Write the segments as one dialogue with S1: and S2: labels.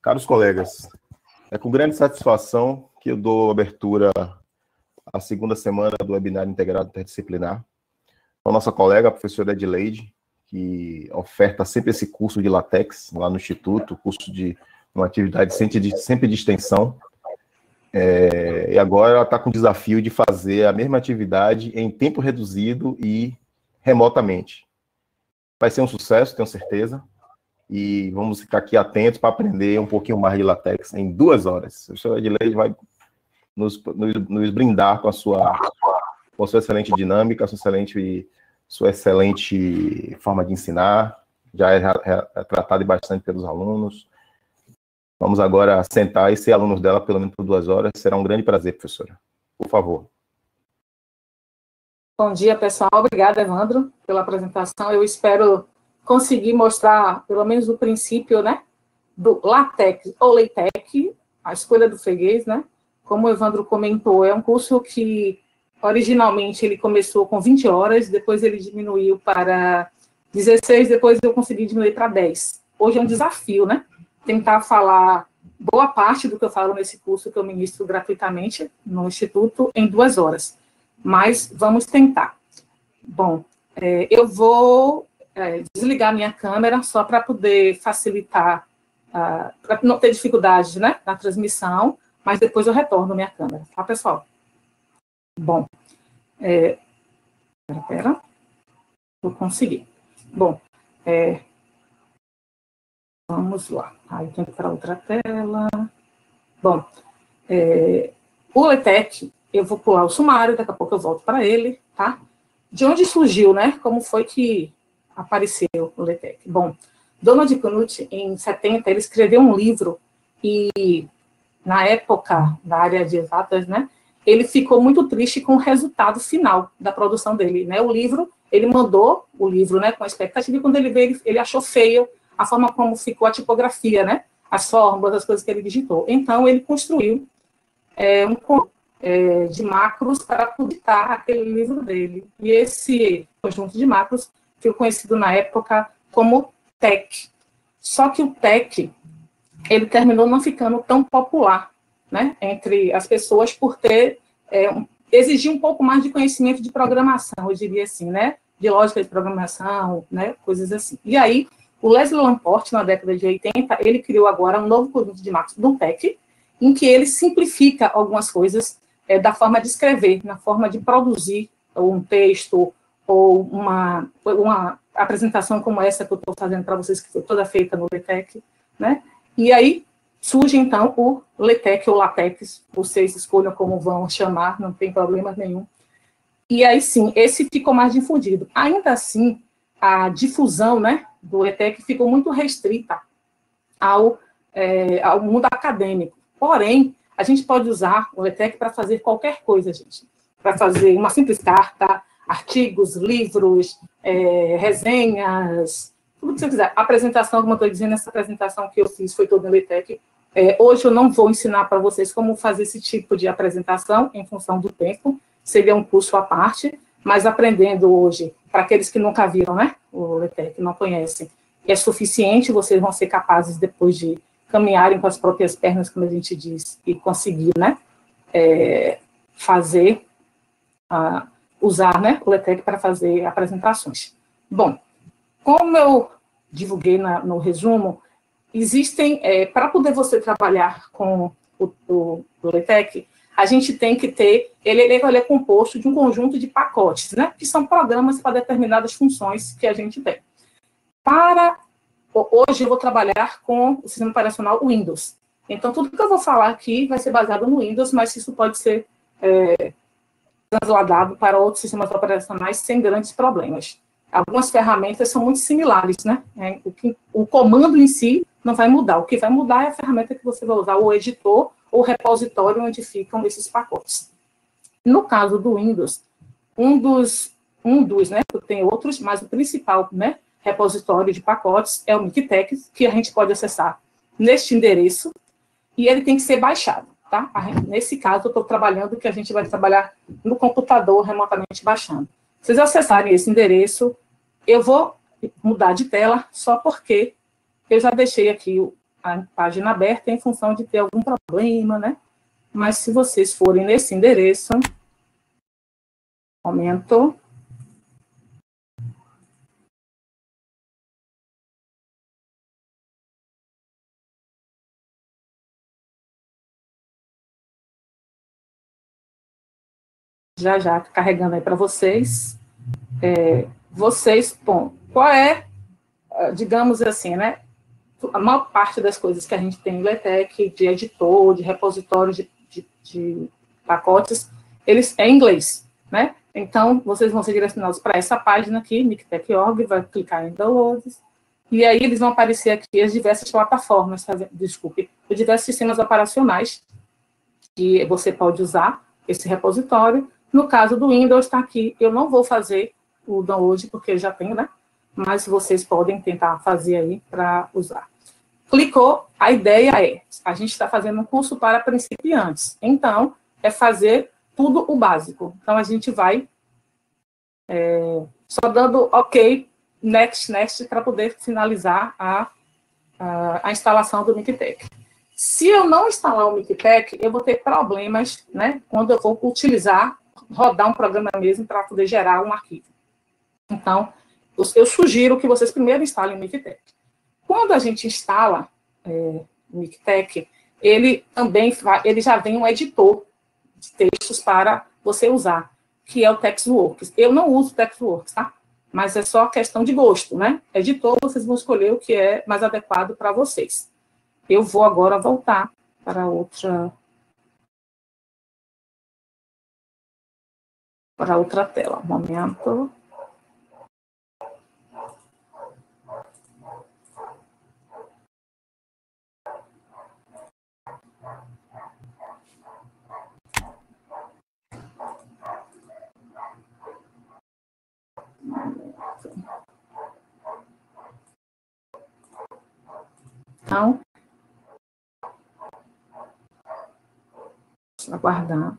S1: Caros colegas, é com grande satisfação que eu dou abertura à segunda semana do webinar integrado interdisciplinar com a nossa colega, a professora Edileide, que oferta sempre esse curso de LaTeX lá no Instituto, curso de uma atividade sempre de extensão. E agora ela está com o desafio de fazer a mesma atividade em tempo reduzido e remotamente. Vai ser um sucesso, tenho certeza. E vamos ficar aqui atentos para aprender um pouquinho mais de LaTeX em 2 horas. A professora Edileide vai nos brindar com a sua excelente dinâmica, sua excelente forma de ensinar. Já é tratada bastante pelos alunos. Vamos agora sentar e ser alunos dela pelo menos por 2 horas. Será um grande prazer, professora. Por favor.
S2: Bom dia, pessoal. Obrigada, Evandro, pela apresentação. Eu espero conseguir mostrar, pelo menos o princípio, né, do LaTeX ou LaTeX, a escolha do freguês, né? Como o Evandro comentou, é um curso que, originalmente, ele começou com 20 horas, depois ele diminuiu para 16, depois eu consegui diminuir para 10. Hoje é um desafio, né? Tentar falar boa parte do que eu falo nesse curso que eu ministro gratuitamente no Instituto em 2 horas. Mas vamos tentar. Bom, eu vou desligar minha câmera só para poder facilitar, para não ter dificuldade, né, na transmissão, mas depois eu retorno minha câmera, tá, pessoal? Bom, vou conseguir. Bom, vamos lá. Aí tem que ir para outra tela. Bom, o LaTeX, eu vou pular o sumário, daqui a pouco eu volto para ele, tá? De onde surgiu, né? Como foi que apareceu o LaTeX? Bom, Donald Knuth, em 70, ele escreveu um livro e, na época da área de exatas, né, ele ficou muito triste com o resultado final da produção dele, né? O livro, ele mandou o livro, né, com a expectativa, e quando ele veio, ele achou feio a forma como ficou a tipografia, né? As fórmulas, as coisas que ele digitou. Então, ele construiu um de macros para publicar aquele livro dele. E esse conjunto de macros ficou conhecido na época como TeX. Só que o TeX, ele terminou não ficando tão popular, né, entre as pessoas por ter, exigir um pouco mais de conhecimento de programação, eu diria assim, né, de lógica de programação, né, coisas assim. E aí, o Leslie Lamport, na década de 80, ele criou agora um novo conjunto de macros do TeX, em que ele simplifica algumas coisas da forma de escrever, na forma de produzir um texto ou uma apresentação como essa que eu estou fazendo para vocês, que foi toda feita no LaTeX, né? E aí surge, então, o LaTeX ou LaTeX, vocês escolham como vão chamar, não tem problema nenhum. E aí, sim, esse ficou mais difundido. Ainda assim, a difusão, né, do LaTeX ficou muito restrita ao mundo acadêmico. Porém, a gente pode usar o LaTeX para fazer qualquer coisa, gente. Para fazer uma simples carta, artigos, livros, resenhas, tudo que você quiser. Apresentação, como eu estou dizendo, essa apresentação que eu fiz foi toda no LaTeX. Hoje eu não vou ensinar para vocês como fazer esse tipo de apresentação em função do tempo. Seria um curso à parte, mas aprendendo hoje, para aqueles que nunca viram, né, o LaTeX, não conhecem, é suficiente, vocês vão ser capazes depois de caminharem com as próprias pernas, como a gente diz, e conseguir, né, usar, né, o LaTeX para fazer apresentações. Bom, como eu divulguei no resumo, existem, para poder você trabalhar com o LaTeX, a gente tem que ter, ele é composto de um conjunto de pacotes, né, que são programas para determinadas funções que a gente tem. Hoje eu vou trabalhar com o sistema operacional Windows. Então, tudo que eu vou falar aqui vai ser baseado no Windows, mas isso pode ser transladado para outros sistemas operacionais sem grandes problemas. Algumas ferramentas são muito similares, né? O comando em si não vai mudar. O que vai mudar é a ferramenta que você vai usar, o editor ou o repositório onde ficam esses pacotes. No caso do Windows, um dos, né? Tem outros, mas o principal, né, repositório de pacotes é o Miktex, que a gente pode acessar neste endereço, e ele tem que ser baixado, tá? Nesse caso, eu estou trabalhando que a gente vai trabalhar no computador, remotamente baixando. Se vocês acessarem esse endereço, eu vou mudar de tela, só porque eu já deixei aqui a página aberta em função de ter algum problema, né? Mas se vocês forem nesse endereço, momento. Já carregando aí para vocês. Bom, qual é, digamos assim, né? A maior parte das coisas que a gente tem no LeTech, de editor, de repositório de pacotes, eles é em inglês, né? Então, vocês vão ser direcionados para essa página aqui, nictech.org, vai clicar em Downloads, e aí eles vão aparecer aqui as diversas plataformas, desculpe, os diversos sistemas operacionais que você pode usar esse repositório. No caso do Windows, está aqui, eu não vou fazer o download, porque eu já tenho, né? Mas vocês podem tentar fazer aí para usar. Clicou, a ideia é, a gente está fazendo um curso para principiantes, então, é fazer tudo o básico. Então, a gente vai só dando OK, next, para poder finalizar a instalação do Mictech. Se eu não instalar o Mictech, eu vou ter problemas, né, quando eu vou rodar um programa mesmo para poder gerar um arquivo. Então, eu sugiro que vocês primeiro instalem o Mictech. Quando a gente instala o Mictech, ele já vem um editor de textos para você usar, que é o Textworks. Eu não uso o Textworks, tá? Mas é só questão de gosto, né? Editor, vocês vão escolher o que é mais adequado para vocês. Eu vou agora voltar para outra tela. Um momento. Então, aguardar.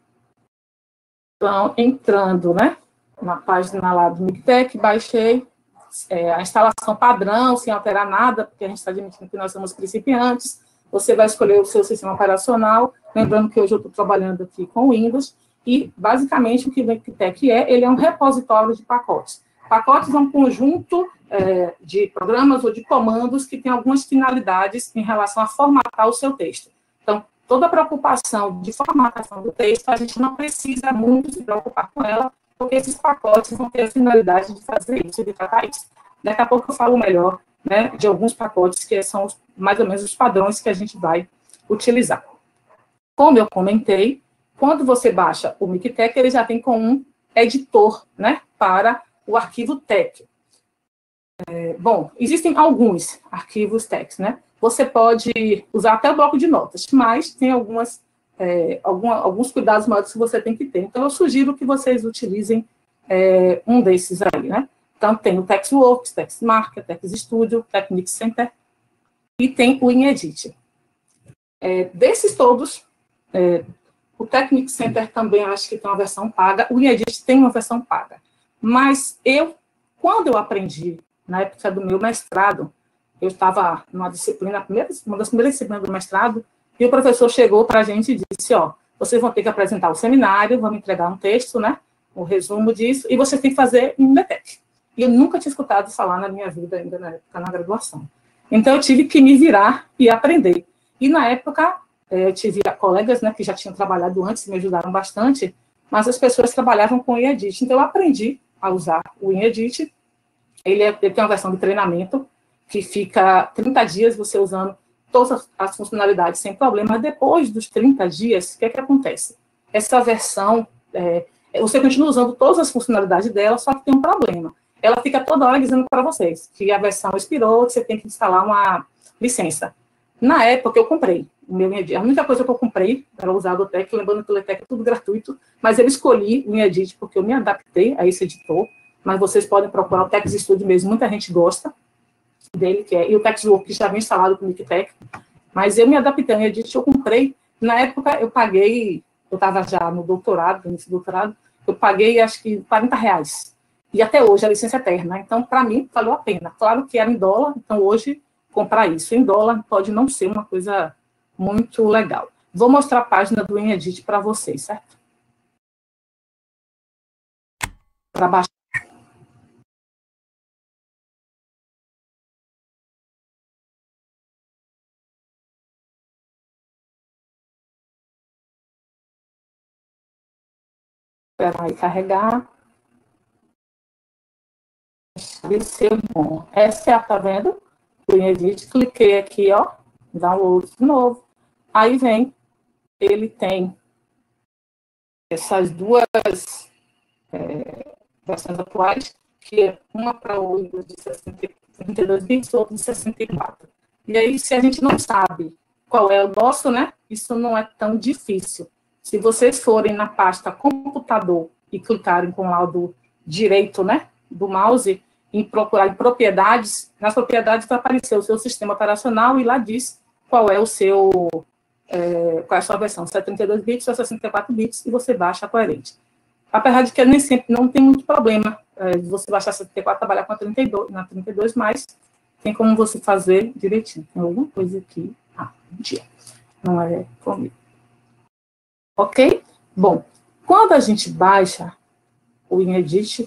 S2: Então, entrando, né, na página lá do Mictech, baixei a instalação padrão, sem alterar nada, porque a gente está admitindo que nós somos principiantes. Você vai escolher o seu sistema operacional, lembrando que hoje eu estou trabalhando aqui com Windows, e, basicamente, o que o Mictech ele é um repositório de pacotes. Pacotes é um conjunto de programas ou de comandos que tem algumas finalidades em relação a formatar o seu texto. Então, toda a preocupação de formatação do texto, a gente não precisa muito se preocupar com ela, porque esses pacotes vão ter a finalidade de fazer isso, de tratar isso. Daqui a pouco eu falo melhor, né, de alguns pacotes que são mais ou menos os padrões que a gente vai utilizar. Como eu comentei, quando você baixa o Mictech, ele já vem com um editor, né, para o arquivo TeX. Bom, existem alguns arquivos TeX, né? Você pode usar até o bloco de notas, mas tem alguns cuidados maiores que você tem que ter. Então, eu sugiro que vocês utilizem um desses aí, né? Então, tem o Textworks, Textmarker, TextStudio, Technics Center, e tem o InEdit. Desses todos, o Technics Center também acho que tem uma versão paga, o InEdit tem uma versão paga. Mas quando eu aprendi, na época do meu mestrado, eu estava numa disciplina, uma das primeiras disciplinas do mestrado, e o professor chegou para a gente e disse, vocês vão ter que apresentar o seminário, vamos entregar um texto, né, um resumo disso, e vocês têm que fazer em LeTech. E eu nunca tinha escutado falar na minha vida, ainda na época, na graduação. Então, eu tive que me virar e aprender. E, na época, eu tive colegas, né, que já tinham trabalhado antes, me ajudaram bastante, mas as pessoas trabalhavam com o InEdit. Então, eu aprendi a usar o InEdit. Ele tem uma versão de treinamento, que fica 30 dias você usando todas as funcionalidades sem problema. Depois dos 30 dias, o que acontece? Essa versão, você continua usando todas as funcionalidades dela, só que tem um problema. Ela fica toda hora dizendo para vocês que a versão expirou, que você tem que instalar uma licença. Na época, eu comprei. A única coisa que eu comprei era usar o LeTech, lembrando que o LeTech é tudo gratuito, mas eu escolhi o InEdit porque eu me adaptei a esse editor, mas vocês podem procurar o TextStudio mesmo, muita gente gosta dele, e o Textworks que já vem instalado com o Mictech, mas eu me adaptei ao InEdit, eu comprei, na época eu paguei, eu estava já no doutorado, no início do doutorado, eu paguei acho que R$40, e até hoje a licença é eterna, então para mim valeu a pena, claro que era em dólar, então hoje comprar isso. Em dólar pode não ser uma coisa muito legal. Vou mostrar a página do Inedit para vocês, certo? Para baixar. Esperar aí carregar. Esse é bom. Essa é a, tá vendo? O Inedit, cliquei aqui, ó, download de novo. Aí vem, ele tem essas duas versões atuais, que é uma para o Windows de 32 bits, outra de 64. E aí, se a gente não sabe qual é o nosso, né, isso não é tão difícil. Se vocês forem na pasta computador e clicarem com o lado direito, né, do mouse, em procurar em propriedades, nas propriedades vai aparecer o seu sistema operacional e lá diz qual é o seu, qual é a sua versão, 72 bits ou 64 bits, e você baixa a coerente. Apesar de que nem sempre não tem muito problema de você baixar 74 e trabalhar com a 32, na 32, mas tem como você fazer direitinho. Tem alguma coisa aqui. Mentira. Não é comigo. Ok? Bom, quando a gente baixa o Inedit,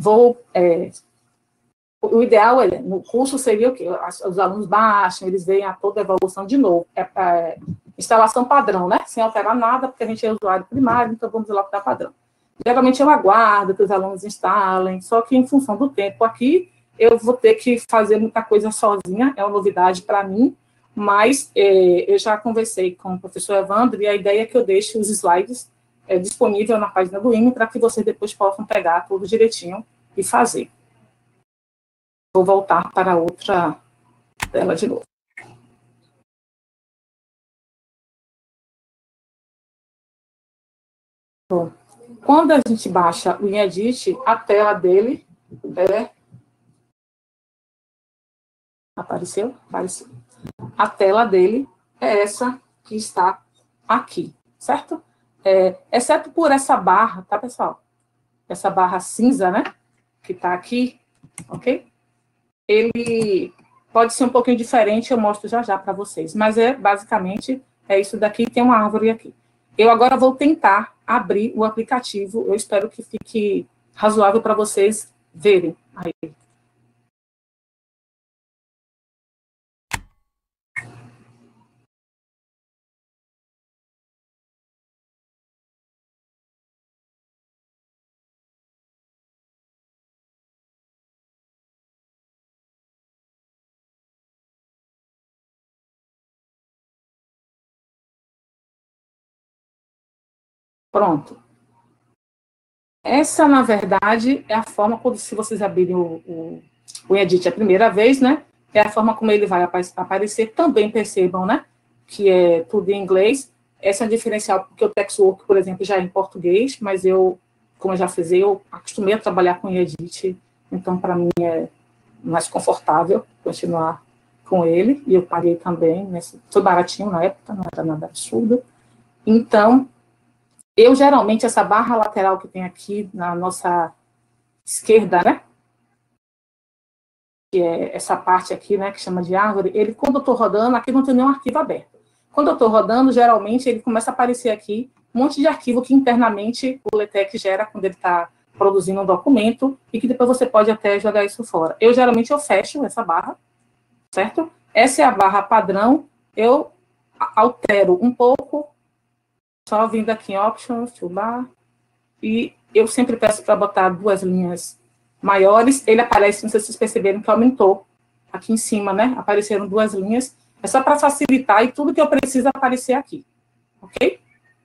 S2: o ideal no curso seria o quê? Os alunos baixam, eles veem a toda a evolução de novo. Instalação padrão, né? Sem alterar nada, porque a gente é usuário primário, então vamos lá para padrão. Geralmente eu aguardo que os alunos instalem, só que em função do tempo aqui, eu vou ter que fazer muita coisa sozinha, é uma novidade para mim, mas eu já conversei com o professor Evandro, e a ideia é que eu deixe os slides disponíveis na página do IME, para que vocês depois possam pegar tudo direitinho e fazer. Vou voltar para outra tela de novo. Bom, quando a gente baixa o Inedit, a tela dele Apareceu? Apareceu. A tela dele é essa que está aqui, certo? Exceto por essa barra, tá, pessoal? Essa barra cinza, né? Que está aqui, ok? Ele pode ser um pouquinho diferente, eu mostro já já para vocês. Mas basicamente, isso daqui, tem uma árvore aqui. Eu agora vou tentar abrir o aplicativo, eu espero que fique razoável para vocês verem aí. Pronto. Essa, na verdade, é a forma, quando, se vocês abrirem o Inedit a primeira vez, né? É a forma como ele vai aparecer. Também percebam, né? Que é tudo em inglês. Essa é um diferencial, porque o Textwork, por exemplo, já é em português, mas como eu já fiz, eu acostumei a trabalhar com o Inedit, então, para mim, é mais confortável continuar com ele, e eu paguei também, foi baratinho na época, não era nada absurdo. Então, geralmente, essa barra lateral que tem aqui na nossa esquerda, né? Que é essa parte aqui, né? Que chama de árvore. Quando eu estou rodando, aqui não tem nenhum arquivo aberto. Quando eu estou rodando, geralmente, ele começa a aparecer aqui um monte de arquivo que internamente o LaTeX gera quando ele está produzindo um documento e que depois você pode até jogar isso fora. Geralmente, eu fecho essa barra, certo? Essa é a barra padrão. Eu altero um pouco, só vindo aqui em Options, Toolbar, e eu sempre peço para botar 2 linhas maiores. Ele aparece, não sei se vocês perceberam que aumentou aqui em cima, né? Apareceram 2 linhas. É só para facilitar e tudo que eu preciso aparecer aqui, ok?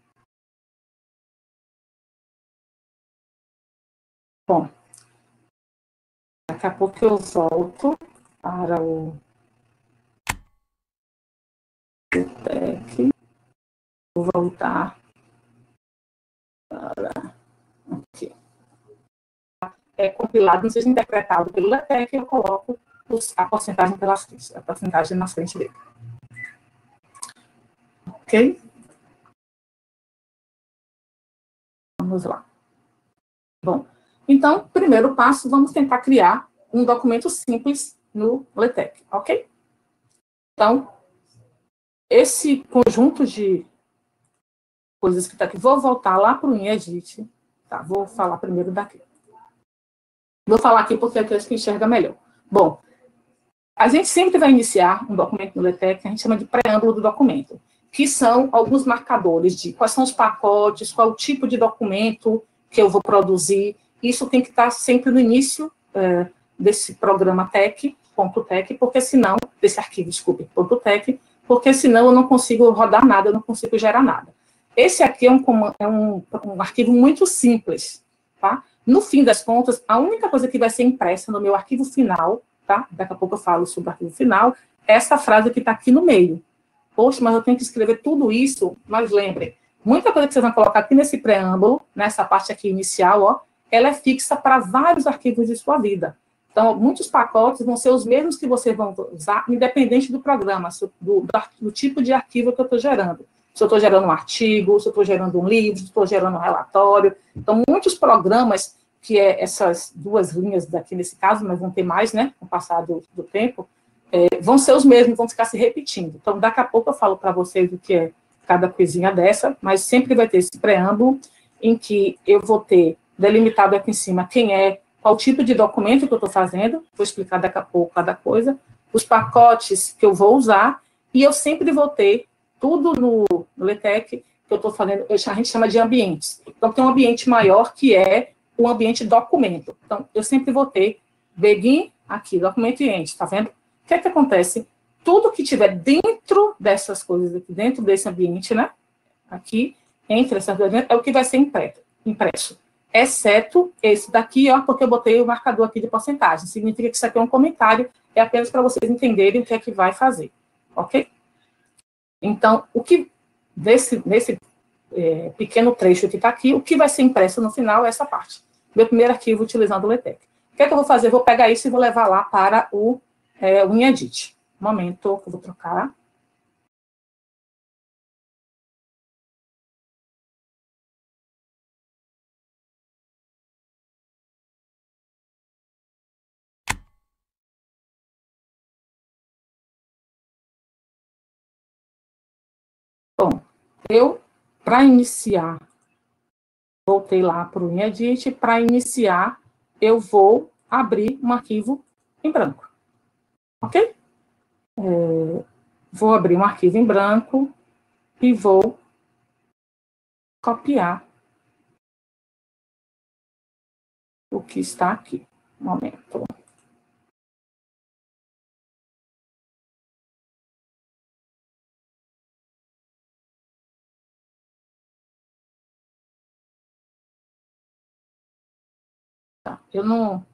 S2: Bom, daqui a pouco eu volto para o LaTeX. Vou voltar para aqui. É compilado, não seja interpretado pelo LaTeX, eu coloco a porcentagem na frente dele. Ok? Vamos lá. Bom, então, primeiro passo, vamos tentar criar um documento simples no LaTeX, ok? Então, esse conjunto de coisas que está aqui, vou voltar lá para o Inedit, tá? Vou falar primeiro daqui. Vou falar aqui porque aqui acho que enxerga melhor. Bom, a gente sempre vai iniciar um documento no LaTeX que a gente chama de preâmbulo do documento, que são alguns marcadores de quais são os pacotes, qual o tipo de documento que eu vou produzir. Isso tem que estar sempre no início desse programa .tec, porque senão, desse arquivo, desculpe, .tec, porque senão eu não consigo rodar nada, eu não consigo gerar nada. Esse aqui é um arquivo muito simples, tá? No fim das contas, a única coisa que vai ser impressa no meu arquivo final, tá? Daqui a pouco eu falo sobre o arquivo final, é essa frase que está aqui no meio. Poxa, mas eu tenho que escrever tudo isso, mas lembrem, muita coisa que vocês vão colocar aqui nesse preâmbulo, nessa parte aqui inicial, ó, ela é fixa para vários arquivos de sua vida. Então, muitos pacotes vão ser os mesmos que vocês vão usar, independente do programa, do tipo de arquivo que eu estou gerando. Se eu estou gerando um artigo, se eu estou gerando um livro, se eu estou gerando um relatório. Então, muitos programas, que é essas duas linhas daqui nesse caso, mas vão ter mais, né, com o passar do tempo, vão ser os mesmos, vão ficar se repetindo. Então, daqui a pouco eu falo para vocês o que é cada coisinha dessa, mas sempre vai ter esse preâmbulo em que eu vou ter delimitado aqui em cima qual tipo de documento que eu estou fazendo, vou explicar daqui a pouco cada coisa, os pacotes que eu vou usar, e eu sempre vou ter tudo no LaTeX que eu estou fazendo, a gente chama de ambientes. Então, tem um ambiente maior que é o ambiente documento. Então, eu sempre vou ter begin aqui, documento e end, tá vendo? O que é que acontece? Tudo que tiver dentro dessas coisas aqui, dentro desse ambiente, né? Aqui, entre essas duas, é o que vai ser impresso. Exceto esse daqui, ó, porque eu botei o marcador aqui de porcentagem. Significa que isso aqui é um comentário, é apenas para vocês entenderem o que é que vai fazer. Ok? Então, nesse pequeno trecho que está aqui, o que vai ser impresso no final é essa parte. Meu primeiro arquivo utilizando o LaTeX. O que é que eu vou fazer? Eu vou pegar isso e vou levar lá para o Inedit. Um momento, que eu vou trocar. Bom, para iniciar, voltei lá para o Inedit, para iniciar, eu vou abrir um arquivo em branco. Ok? Vou abrir um arquivo em branco e vou copiar o que está aqui. Um momento. Tá, eu não...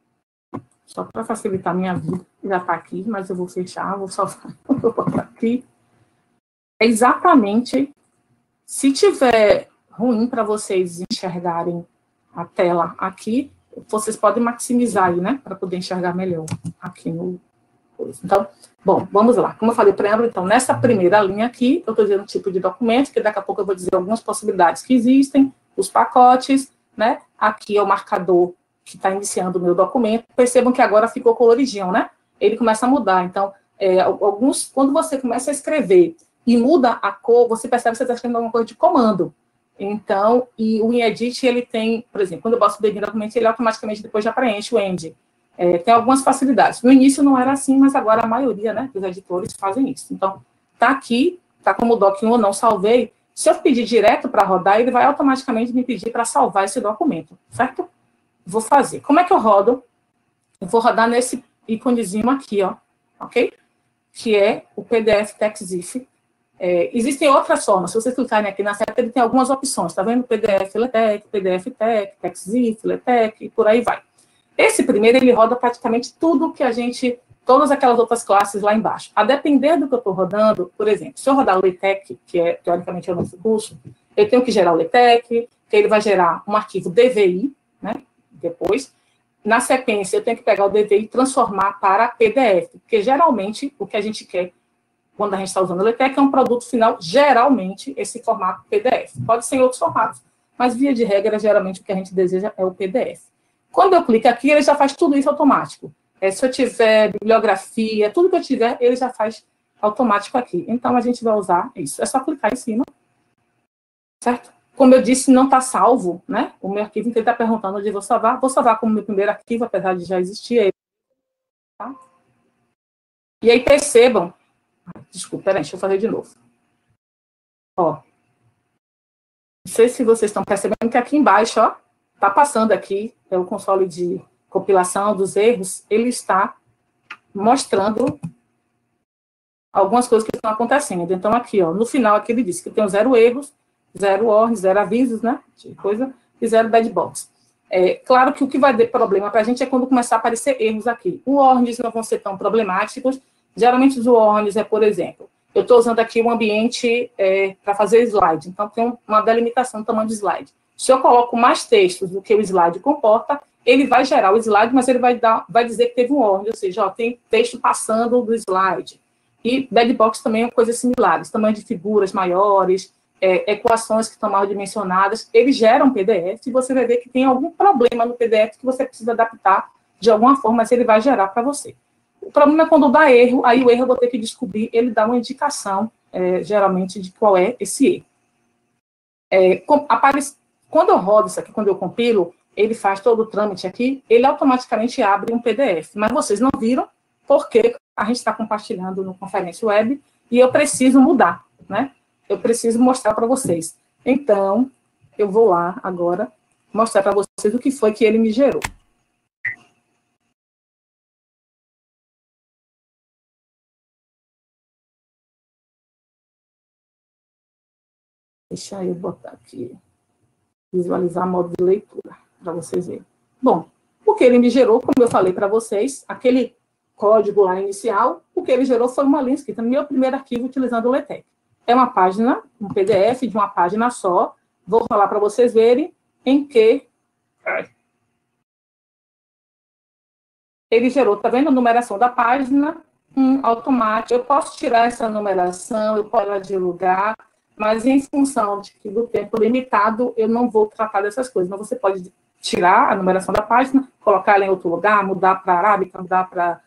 S2: Só para facilitar a minha vida, já está aqui, mas eu vou fechar, vou salvar, vou botar aqui. É exatamente, se tiver ruim para vocês enxergarem a tela aqui, vocês podem maximizar aí, né, para poder enxergar melhor aqui no... Então, bom, vamos lá. Como eu falei, preâmbulo, então, nessa primeira linha aqui, eu estou dizendo o tipo de documento, que daqui a pouco eu vou dizer algumas possibilidades que existem, os pacotes, né, aqui é o marcador que está iniciando o meu documento. Percebam que agora ficou coloridinho, né? Ele começa a mudar. Então, quando você começa a escrever e muda a cor, você percebe que você está escrevendo alguma coisa de comando. Então, e o Inedit, ele tem, por exemplo, quando eu boto o begin documento, ele automaticamente depois já preenche o end. Tem algumas facilidades. No início não era assim, mas agora a maioria, né, dos editores fazem isso. Então, tá aqui, tá como doc 1 ou não salvei. Se eu pedir direto para rodar, ele vai automaticamente me pedir para salvar esse documento, certo? Vou fazer. Como é que eu rodo? Eu vou rodar nesse íconezinho aqui, ó, ok? Que é o PDF TextZIF. Existem outras formas. Se vocês clicarem aqui na seta, ele tem algumas opções, tá vendo? PDF LaTeX, PDF TeX, TextZIF, LaTeX, e por aí vai. Esse primeiro, ele roda praticamente tudo que todas aquelas outras classes lá embaixo. A depender do que eu estou rodando, por exemplo, se eu rodar o LaTeX, que é, teoricamente, é o nosso curso, eu tenho que gerar o LaTeX, que ele vai gerar um arquivo DVI, né? Depois, na sequência, eu tenho que pegar o DVI e transformar para PDF, porque geralmente o que a gente quer quando a gente está usando o LaTeX é um produto final, geralmente, esse formato PDF. Pode ser em outros formatos, mas via de regra, geralmente o que a gente deseja é o PDF. Quando eu clico aqui, ele já faz tudo isso automático. Se eu tiver bibliografia, tudo que eu tiver, ele já faz automático aqui. Então, a gente vai usar isso. É só clicar em cima, certo? Como eu disse, não está salvo, né? O meu arquivo, então ele está perguntando onde vou salvar. Vou salvar como meu primeiro arquivo, apesar de já existir. Tá? E aí, percebam... Desculpa, peraí, deixa eu fazer de novo. Ó. Não sei se vocês estão percebendo que aqui embaixo, ó, está passando aqui, é o console de compilação dos erros, ele está mostrando algumas coisas que estão acontecendo. Então, aqui, ó, no final, aqui ele disse que tem 0 erros, 0 warnings, 0 avisos, né, de coisa, e 0 bad box. Claro que o que vai dar problema para a gente é quando começar a aparecer erros aqui. Os warnings não vão ser tão problemáticos. Geralmente, os warnings por exemplo, eu estou usando aqui um ambiente para fazer slide, então tem uma delimitação do tamanho do slide. Se eu coloco mais textos do que o slide comporta, ele vai gerar o slide, mas ele vai dizer que teve um warning, ou seja, ó, tem texto passando do slide. E bad box também é coisas similares, tamanho de figuras maiores, equações que estão mal dimensionadas, eles geram PDF, e você vai ver que tem algum problema no PDF que você precisa adaptar de alguma forma, mas ele vai gerar para você. O problema é quando dá erro, aí o erro eu vou ter que descobrir, ele dá uma indicação, geralmente, de qual é esse erro. Quando eu rodo isso aqui, quando eu compilo, ele faz todo o trâmite aqui, ele automaticamente abre um PDF, mas vocês não viram, porque a gente está compartilhando no Conferência Web, e eu preciso mudar, né? Eu preciso mostrar para vocês. Então, eu vou lá agora mostrar para vocês o que foi que ele me gerou. Deixa eu botar aqui, visualizar modo de leitura, para vocês verem. Bom, o que ele me gerou, como eu falei para vocês, aquele código lá inicial, o que ele gerou foi uma linha escrita no meu primeiro arquivo utilizando o LaTeX. É uma página, um PDF de uma página só. Vou falar para vocês verem em que ele gerou, tá vendo a numeração da página? Automático. Eu posso tirar essa numeração, eu posso de lugar, mas em função do tempo limitado, eu não vou tratar dessas coisas. Mas você pode tirar a numeração da página, colocar ela em outro lugar, mudar para arábica, mudar para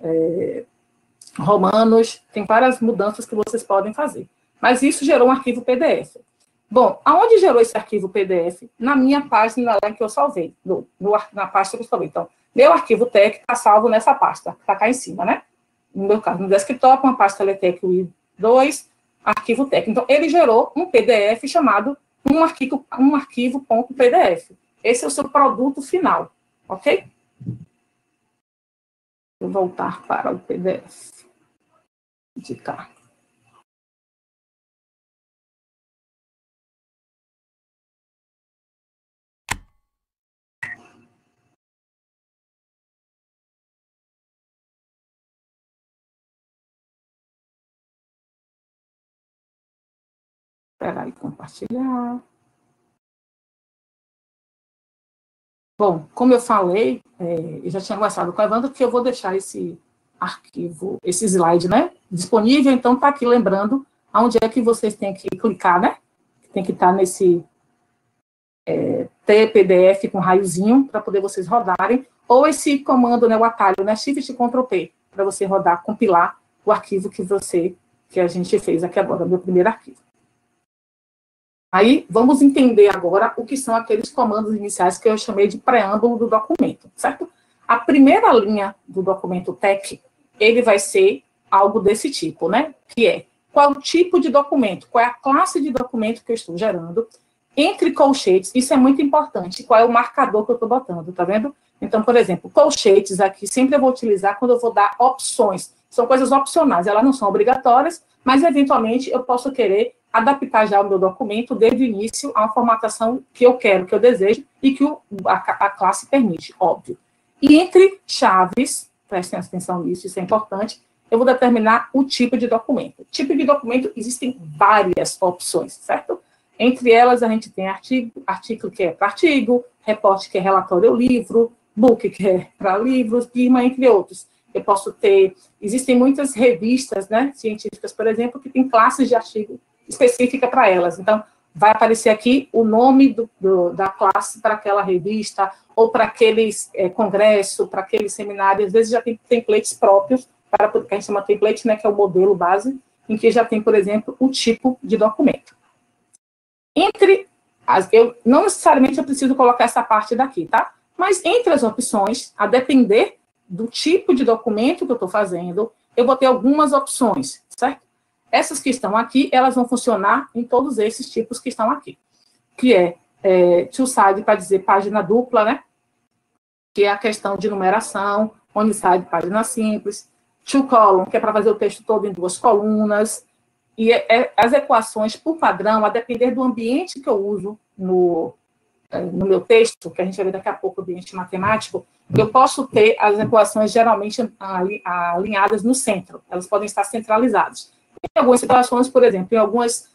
S2: romanos, tem várias mudanças que vocês podem fazer. Mas isso gerou um arquivo PDF. Bom, aonde gerou esse arquivo PDF? Na minha página lá que eu salvei, na pasta que eu salvei. Então, meu arquivo TeX está salvo nessa pasta, está cá em cima, né? No meu caso, no desktop, uma pasta LaTeX UI2, arquivo TeX. Então, ele gerou um PDF chamado um arquivo.pdf. Esse é o seu produto final, ok? Vou voltar para o PDF. De cá. Espera aí, compartilhar. Bom, como eu falei, eu já tinha conversado com a Evandro que eu vou deixar esse arquivo, esse slide, né, disponível, então está aqui lembrando aonde é que vocês têm que clicar, né, tem que estar nesse PDF com raiozinho para poder vocês rodarem, ou esse comando, né, o atalho, né, Shift Ctrl P, para você rodar, compilar o arquivo que a gente fez aqui agora, meu primeiro arquivo. Aí, vamos entender agora o que são aqueles comandos iniciais que eu chamei de preâmbulo do documento, certo? A primeira linha do documento TeX, ele vai ser algo desse tipo, né? Que é, qual o tipo de documento, qual é a classe de documento que eu estou gerando, entre colchetes, isso é muito importante, qual é o marcador que eu estou botando, tá vendo? Então, por exemplo, colchetes aqui, sempre eu vou utilizar quando eu vou dar opções, são coisas opcionais, elas não são obrigatórias, mas, eventualmente, eu posso querer adaptar já o meu documento desde o início a uma formatação que eu quero, que eu desejo, e que a classe permite, óbvio. E entre chaves, prestem atenção nisso, isso é importante, eu vou determinar o tipo de documento. Tipo de documento, existem várias opções, certo? Entre elas, a gente tem artigo que é para artigo, report que é relatório ou livro, book que é para livros, firma, entre outros. Eu posso ter, existem muitas revistas, né, científicas, por exemplo, que tem classes de artigo específica para elas. Então, vai aparecer aqui o nome da classe para aquela revista, ou para aquele congresso, para aquele seminário. Às vezes já tem templates próprios para que a gente chama template, né, que é o modelo base, em que já tem, por exemplo, o tipo de documento. Não necessariamente eu preciso colocar essa parte daqui, tá? Mas entre as opções, a depender do tipo de documento que eu estou fazendo, eu vou ter algumas opções, certo? Essas que estão aqui, elas vão funcionar em todos esses tipos que estão aqui, que é two-side para dizer página dupla, né? Que é a questão de numeração, one-side, página simples, two-column, que é para fazer o texto todo em 2 colunas, e as equações, por padrão, a depender do ambiente que eu uso no meu texto, que a gente vai ver daqui a pouco, o ambiente matemático, eu posso ter as equações geralmente alinhadas no centro, elas podem estar centralizadas. Em algumas situações, por exemplo, em algumas,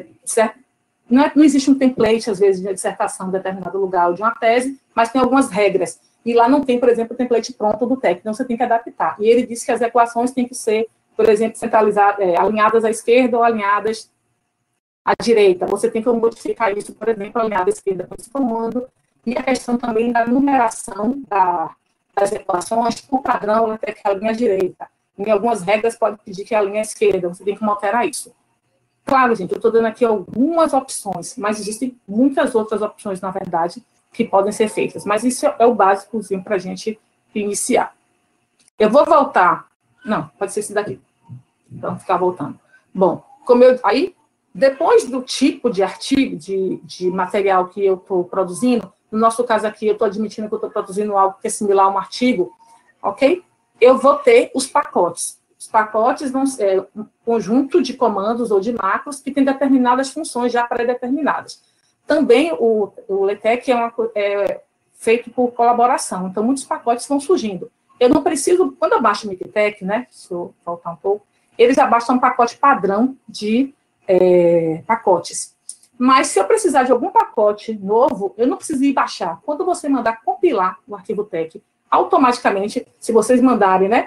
S2: não existe um template, às vezes, de dissertação em determinado lugar ou de uma tese, mas tem algumas regras, e lá não tem, por exemplo, o template pronto do técnico, então você tem que adaptar. E ele disse que as equações têm que ser, por exemplo, centralizadas, alinhadas à esquerda ou alinhadas à direita. Você tem que modificar isso, por exemplo, alinhada à esquerda com esse comando, e a questão também da numeração das equações, por padrão, até que alinha à direita. Em algumas regras pode pedir que alinhe à esquerda, você tem que alterar isso. Claro, gente, eu estou dando aqui algumas opções, mas existem muitas outras opções, na verdade, que podem ser feitas. Mas isso é o básicozinho para a gente iniciar. Eu vou voltar. Não, pode ser esse daqui. Então, ficar voltando. Bom, aí, depois do tipo de artigo, de material que eu estou produzindo, no nosso caso aqui, eu estou admitindo que eu estou produzindo algo que é similar a um artigo, ok? Eu vou ter os pacotes. Os pacotes vão ser um conjunto de comandos ou de macros que tem determinadas funções já pré-determinadas. Também o LaTeX é feito por colaboração, então muitos pacotes vão surgindo. Eu não preciso, quando eu baixo o MikTeX, né, se eu voltar um pouco, ele já baixa um pacote padrão de pacotes. Mas se eu precisar de algum pacote novo, eu não preciso ir baixar. Quando você mandar compilar o arquivo TeX, automaticamente, se vocês mandarem, né,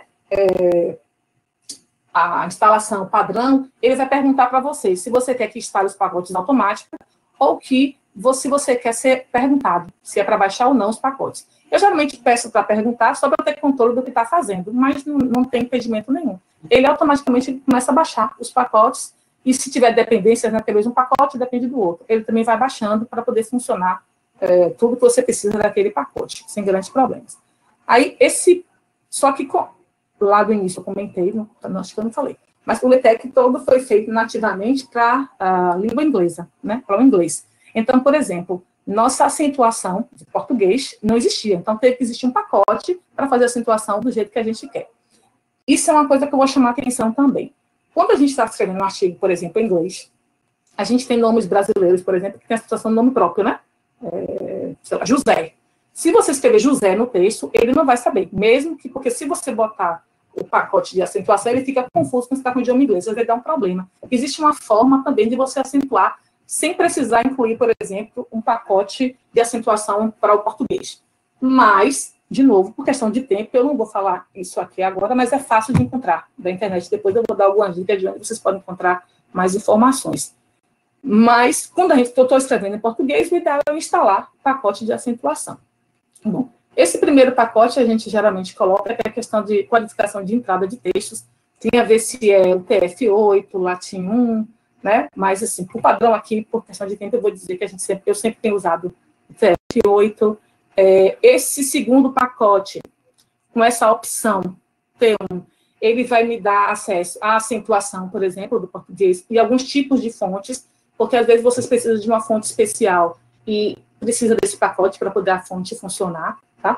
S2: a instalação padrão, ele vai perguntar para vocês se você quer que instale os pacotes automáticos ou se você quer ser perguntado, se é para baixar ou não os pacotes. Eu geralmente peço para perguntar só para eu ter controle do que está fazendo, mas não tem impedimento nenhum. Ele automaticamente começa a baixar os pacotes, e se tiver dependências naquele mesmo pacote, depende do outro. Ele também vai baixando para poder funcionar tudo que você precisa daquele pacote, sem grandes problemas. Aí, só que lá do início eu comentei, acho que eu não falei, mas o LaTeX todo foi feito nativamente para a língua inglesa, né, para o inglês. Então, por exemplo, nossa acentuação de português não existia, então teve que existir um pacote para fazer a acentuação do jeito que a gente quer. Isso é uma coisa que eu vou chamar a atenção também. Quando a gente está escrevendo um artigo, por exemplo, em inglês, a gente tem nomes brasileiros, por exemplo, que tem a situação do nome próprio, né? Sei lá, José. Se você escrever José no texto, ele não vai saber, mesmo que, porque se você botar o pacote de acentuação, ele fica confuso quando você está com o idioma inglês, vai dar um problema. Existe uma forma também de você acentuar, sem precisar incluir, por exemplo, um pacote de acentuação para o português. Mas, de novo, por questão de tempo, eu não vou falar isso aqui agora, mas é fácil de encontrar da internet. Depois eu vou dar algumas dicas de onde vocês podem encontrar mais informações. Mas, quando eu estou escrevendo em português, o ideal é instalar pacote de acentuação. Bom, esse primeiro pacote a gente geralmente coloca, que é a questão de qualificação de entrada de textos. Tem a ver se é o TF8, Latim 1, né? Mas, assim, por padrão aqui, por questão de tempo, eu vou dizer que eu sempre tenho usado o TF8. Esse segundo pacote, com essa opção T1, ele vai me dar acesso à acentuação, por exemplo, do português, e alguns tipos de fontes, porque às vezes vocês precisam de uma fonte especial e precisa desse pacote para poder a fonte funcionar, tá?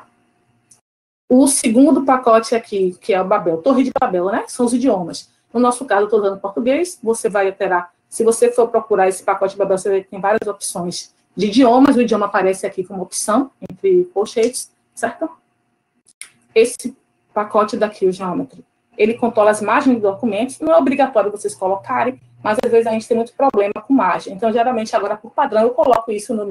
S2: O segundo pacote aqui, que é o Babel, Torre de Babel, né? São os idiomas. No nosso caso, eu estou usando português, você vai alterar. Se você for procurar esse pacote de Babel, você vai ter várias opções de idiomas, o idioma aparece aqui como opção, entre colchetes, certo? Esse pacote daqui, o Geometry, ele controla as margens dos documentos, não é obrigatório vocês colocarem, mas às vezes a gente tem muito problema com margem. Então, geralmente, agora, por padrão, eu coloco isso nos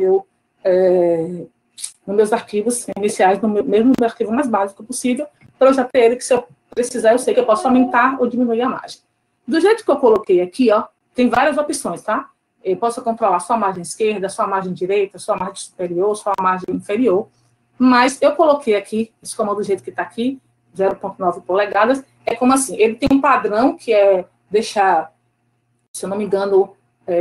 S2: meus arquivos iniciais, mesmo no arquivo mais básico possível, para eu já ter ele, que se eu precisar, eu sei que eu posso aumentar ou diminuir a margem. Do jeito que eu coloquei aqui, ó, tem várias opções, tá? Eu posso controlar só a margem esquerda, só a margem direita, só a margem superior, só a margem inferior, mas eu coloquei aqui, esse comando do jeito que está aqui, 0,9 polegadas, é como assim, ele tem um padrão que é deixar, se eu não me engano,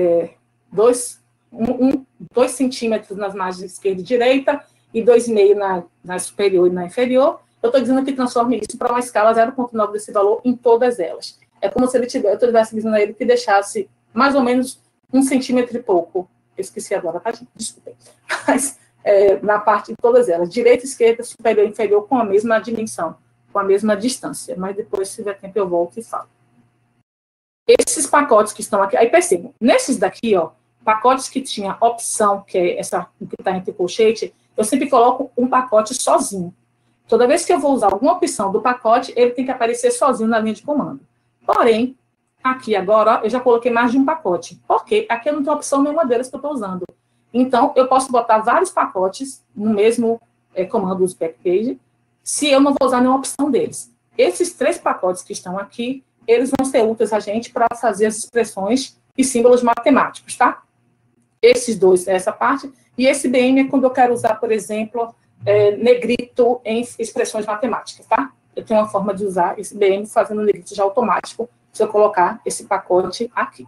S2: 2 centímetros nas margens esquerda e direita, e 2,5 na superior e na inferior. Eu estou dizendo que transforme isso para uma escala 0,9 desse valor em todas elas. É como se eu estivesse dizendo a ele que deixasse mais ou menos 1 centímetro e pouco. Eu esqueci agora, tá, gente? Desculpem. Mas na parte de todas elas, direita, esquerda, superior e inferior, com a mesma dimensão, com a mesma distância. Mas depois, se tiver tempo, eu volto e falo. Esses pacotes que estão aqui, aí percebam, nesses daqui, ó, pacotes que tinha opção, que é essa que está entre colchete, eu sempre coloco um pacote sozinho. Toda vez que eu vou usar alguma opção do pacote, ele tem que aparecer sozinho na linha de comando. Porém, aqui agora, ó, eu já coloquei mais de um pacote, porque aqui eu não tenho opção nenhuma deles que eu estou usando. Então, eu posso botar vários pacotes no mesmo comando do backpage, se eu não vou usar nenhuma opção deles. Esses 3 pacotes que estão aqui, eles vão ser úteis a gente para fazer as expressões e símbolos matemáticos, tá? Esses 2 é essa parte, e esse BM é quando eu quero usar, por exemplo, negrito em expressões matemáticas, tá? Eu tenho uma forma de usar esse BM fazendo negrito já automático, se eu colocar esse pacote aqui.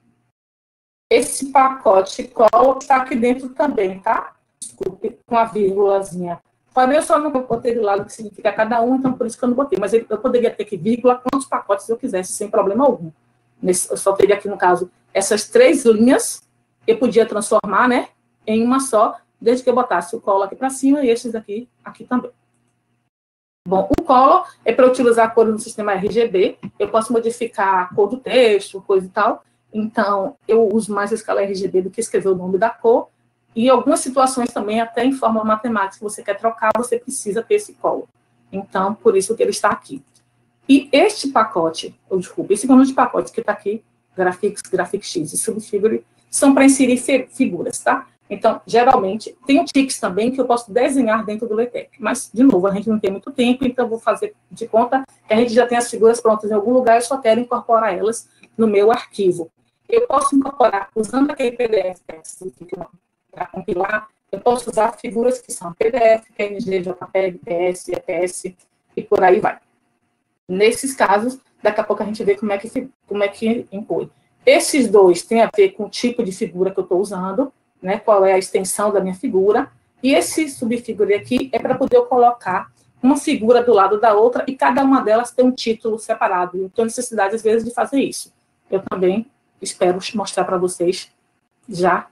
S2: Esse pacote colo está aqui dentro também, tá? Desculpe, com a vírgulazinha. Eu só não botei do lado que significa cada um, então por isso que eu não botei. Mas eu poderia ter que vírgula quantos pacotes eu quisesse, sem problema algum. Eu só teria aqui, no caso, essas 3 linhas, eu podia transformar, né, em uma só, desde que eu botasse o colo aqui para cima e esses aqui também. Bom, o colo é para utilizar a cor no sistema RGB. Eu posso modificar a cor do texto, coisa e tal. Então, eu uso mais a escala RGB do que escrever o nome da cor. E em algumas situações também, até em forma matemática, você quer trocar, você precisa ter esse colo. Então, por isso que ele está aqui. E este pacote, esse conjunto de pacotes que está aqui, Graphics X e Subfigure, são para inserir figuras, tá? Então, geralmente, tem um Tix também que eu posso desenhar dentro do LaTeX. Mas, de novo, a gente não tem muito tempo, então eu vou fazer de conta que a gente já tem as figuras prontas em algum lugar, eu só quero incorporar elas no meu arquivo. Eu posso incorporar, usando aquele PDF para compilar, eu posso usar figuras que são PDF, PNG, JPEG, PS, EPS, e por aí vai. Nesses casos, daqui a pouco a gente vê como é que impõe. Esses 2 têm a ver com o tipo de figura que eu estou usando, né, qual é a extensão da minha figura, e esse subfigure aqui é para poder eu colocar uma figura do lado da outra, e cada uma delas tem um título separado. Eu tenho necessidade, às vezes, de fazer isso. Eu também espero mostrar para vocês já.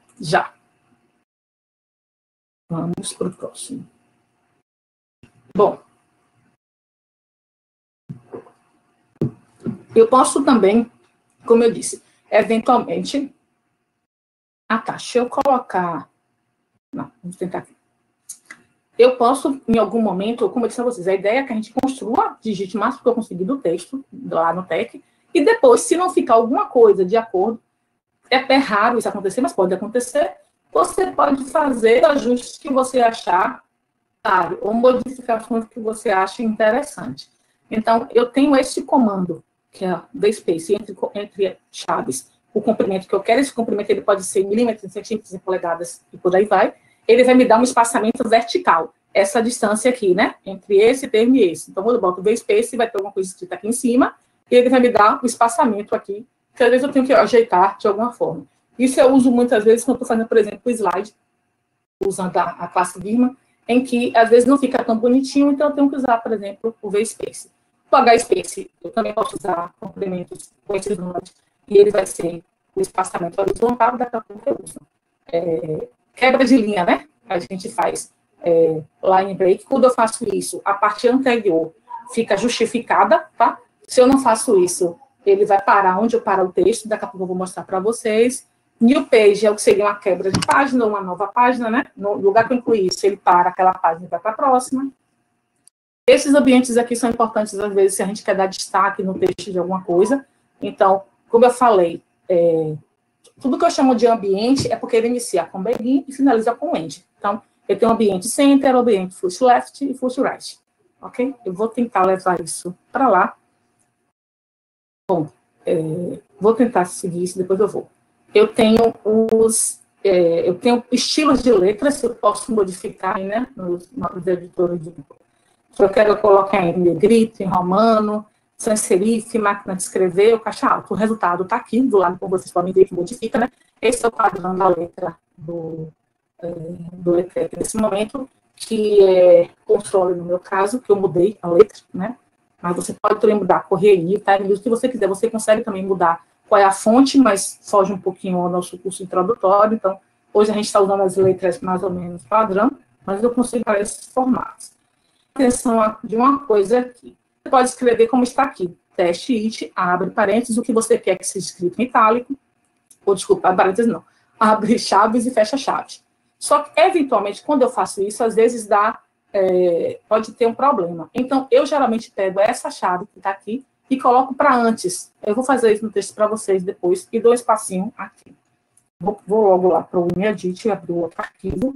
S2: Vamos para o próximo. Bom, eu posso também, como eu disse, eventualmente... deixa eu colocar... Não, vamos tentar aqui. Eu posso, em algum momento, como eu disse a vocês, a ideia é que a gente construa, digite o máximo que eu conseguir do texto, lá no TEC, e depois, se não ficar alguma coisa de acordo, é até raro isso acontecer, mas pode acontecer, você pode fazer ajustes que você achar, claro, ou modificações que você acha interessante. Então, eu tenho esse comando, que é the space, entre chaves, o comprimento que eu quero. Esse comprimento ele pode ser em milímetros, em centímetros, em polegadas, e por aí vai. Ele vai me dar um espaçamento vertical, essa distância aqui, né, entre esse termo e esse. Então, quando eu boto o space, vai ter alguma coisa escrita aqui em cima, e ele vai me dar um espaçamento aqui, que às vezes eu tenho que ajeitar de alguma forma. Isso eu uso muitas vezes quando estou fazendo, por exemplo, o slide, usando a classe Virma, em que às vezes não fica tão bonitinho, então eu tenho que usar, por exemplo, o VSpace. O HSpace, eu também posso usar complementos com esses números, e ele vai ser o espaçamento horizontal, daqui a pouco eu uso. Quebra de linha, né? A gente faz line break. Quando eu faço isso, a parte anterior fica justificada, tá? Se eu não faço isso, ele vai parar onde eu paro o texto, daqui a pouco eu vou mostrar para vocês. New page é o que seria uma quebra de página, uma nova página, né? No lugar que eu incluí isso, ele para aquela página e vai para a próxima. Esses ambientes aqui são importantes, às vezes, se a gente quer dar destaque no texto de alguma coisa. Então, como eu falei, tudo que eu chamo de ambiente é porque ele inicia com begin e finaliza com end. Então, eu tenho ambiente center, ambiente first left e first right. Ok? Eu vou tentar levar isso para lá. Bom, vou tentar seguir isso, depois eu vou. Eu tenho estilos de letras que eu posso modificar, né, nos editores de... Se eu quero colocar em negrito, em romano, sans serif, máquina de escrever, ou caixa alta. O resultado está aqui, do lado, como vocês podem ver, que modifica, né? Esse é o padrão da letra do LeTech nesse momento, que é console, no meu caso, que eu mudei a letra, né? Mas você pode também mudar Correio, Time, o que você quiser. Você consegue também mudar qual é a fonte, mas foge um pouquinho ao nosso curso introdutório. Então, hoje a gente está usando as letras mais ou menos padrão, mas eu consigo para esses formatos. Atenção de uma coisa aqui. Você pode escrever como está aqui. Teste it, abre parênteses, o que você quer que seja escrito em itálico, ou desculpa, parênteses não. Abre chaves e fecha chaves. Só que, eventualmente, quando eu faço isso, às vezes pode ter um problema. Então, eu geralmente pego essa chave que está aqui e coloco para antes. Eu vou fazer isso no texto para vocês depois e dou um espacinho aqui. Vou logo lá para o Unedit e abrir o outro arquivo.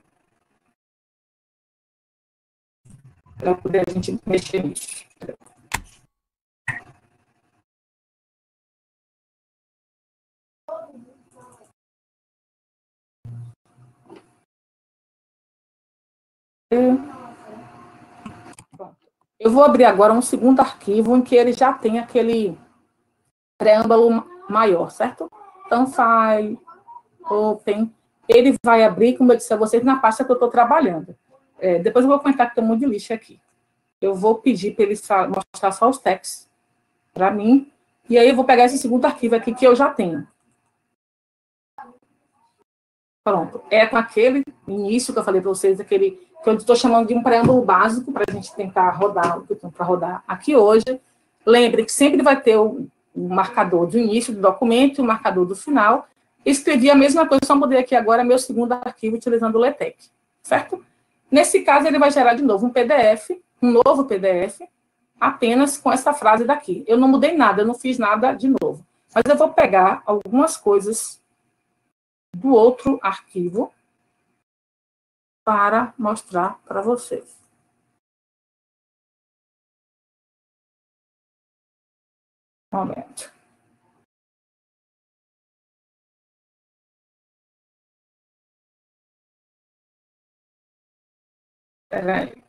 S2: Para poder a gente mexer nisso. Eu vou abrir agora um segundo arquivo em que ele já tem aquele preâmbulo maior, certo? Então, file, open. Ele vai abrir, como eu disse a vocês, na pasta que eu estou trabalhando. Depois eu vou comentar que tem um monte de lixo aqui. Eu vou pedir para ele mostrar só os textos para mim. E aí eu vou pegar esse segundo arquivo aqui que eu já tenho. Pronto. É com aquele início que eu falei para vocês, aquele que eu estou chamando de um preâmbulo básico, para a gente tentar rodar o que eu tenho para rodar aqui hoje. Lembre que sempre vai ter o marcador do início do documento e o marcador do final. Escrevi a mesma coisa, só mudei aqui agora meu segundo arquivo utilizando o LeTech, certo? Nesse caso, ele vai gerar de novo um novo PDF, apenas com essa frase daqui. Eu não mudei nada, eu não fiz nada de novo. Mas eu vou pegar algumas coisas do outro arquivo para mostrar para vocês. Um momento. Espera aí.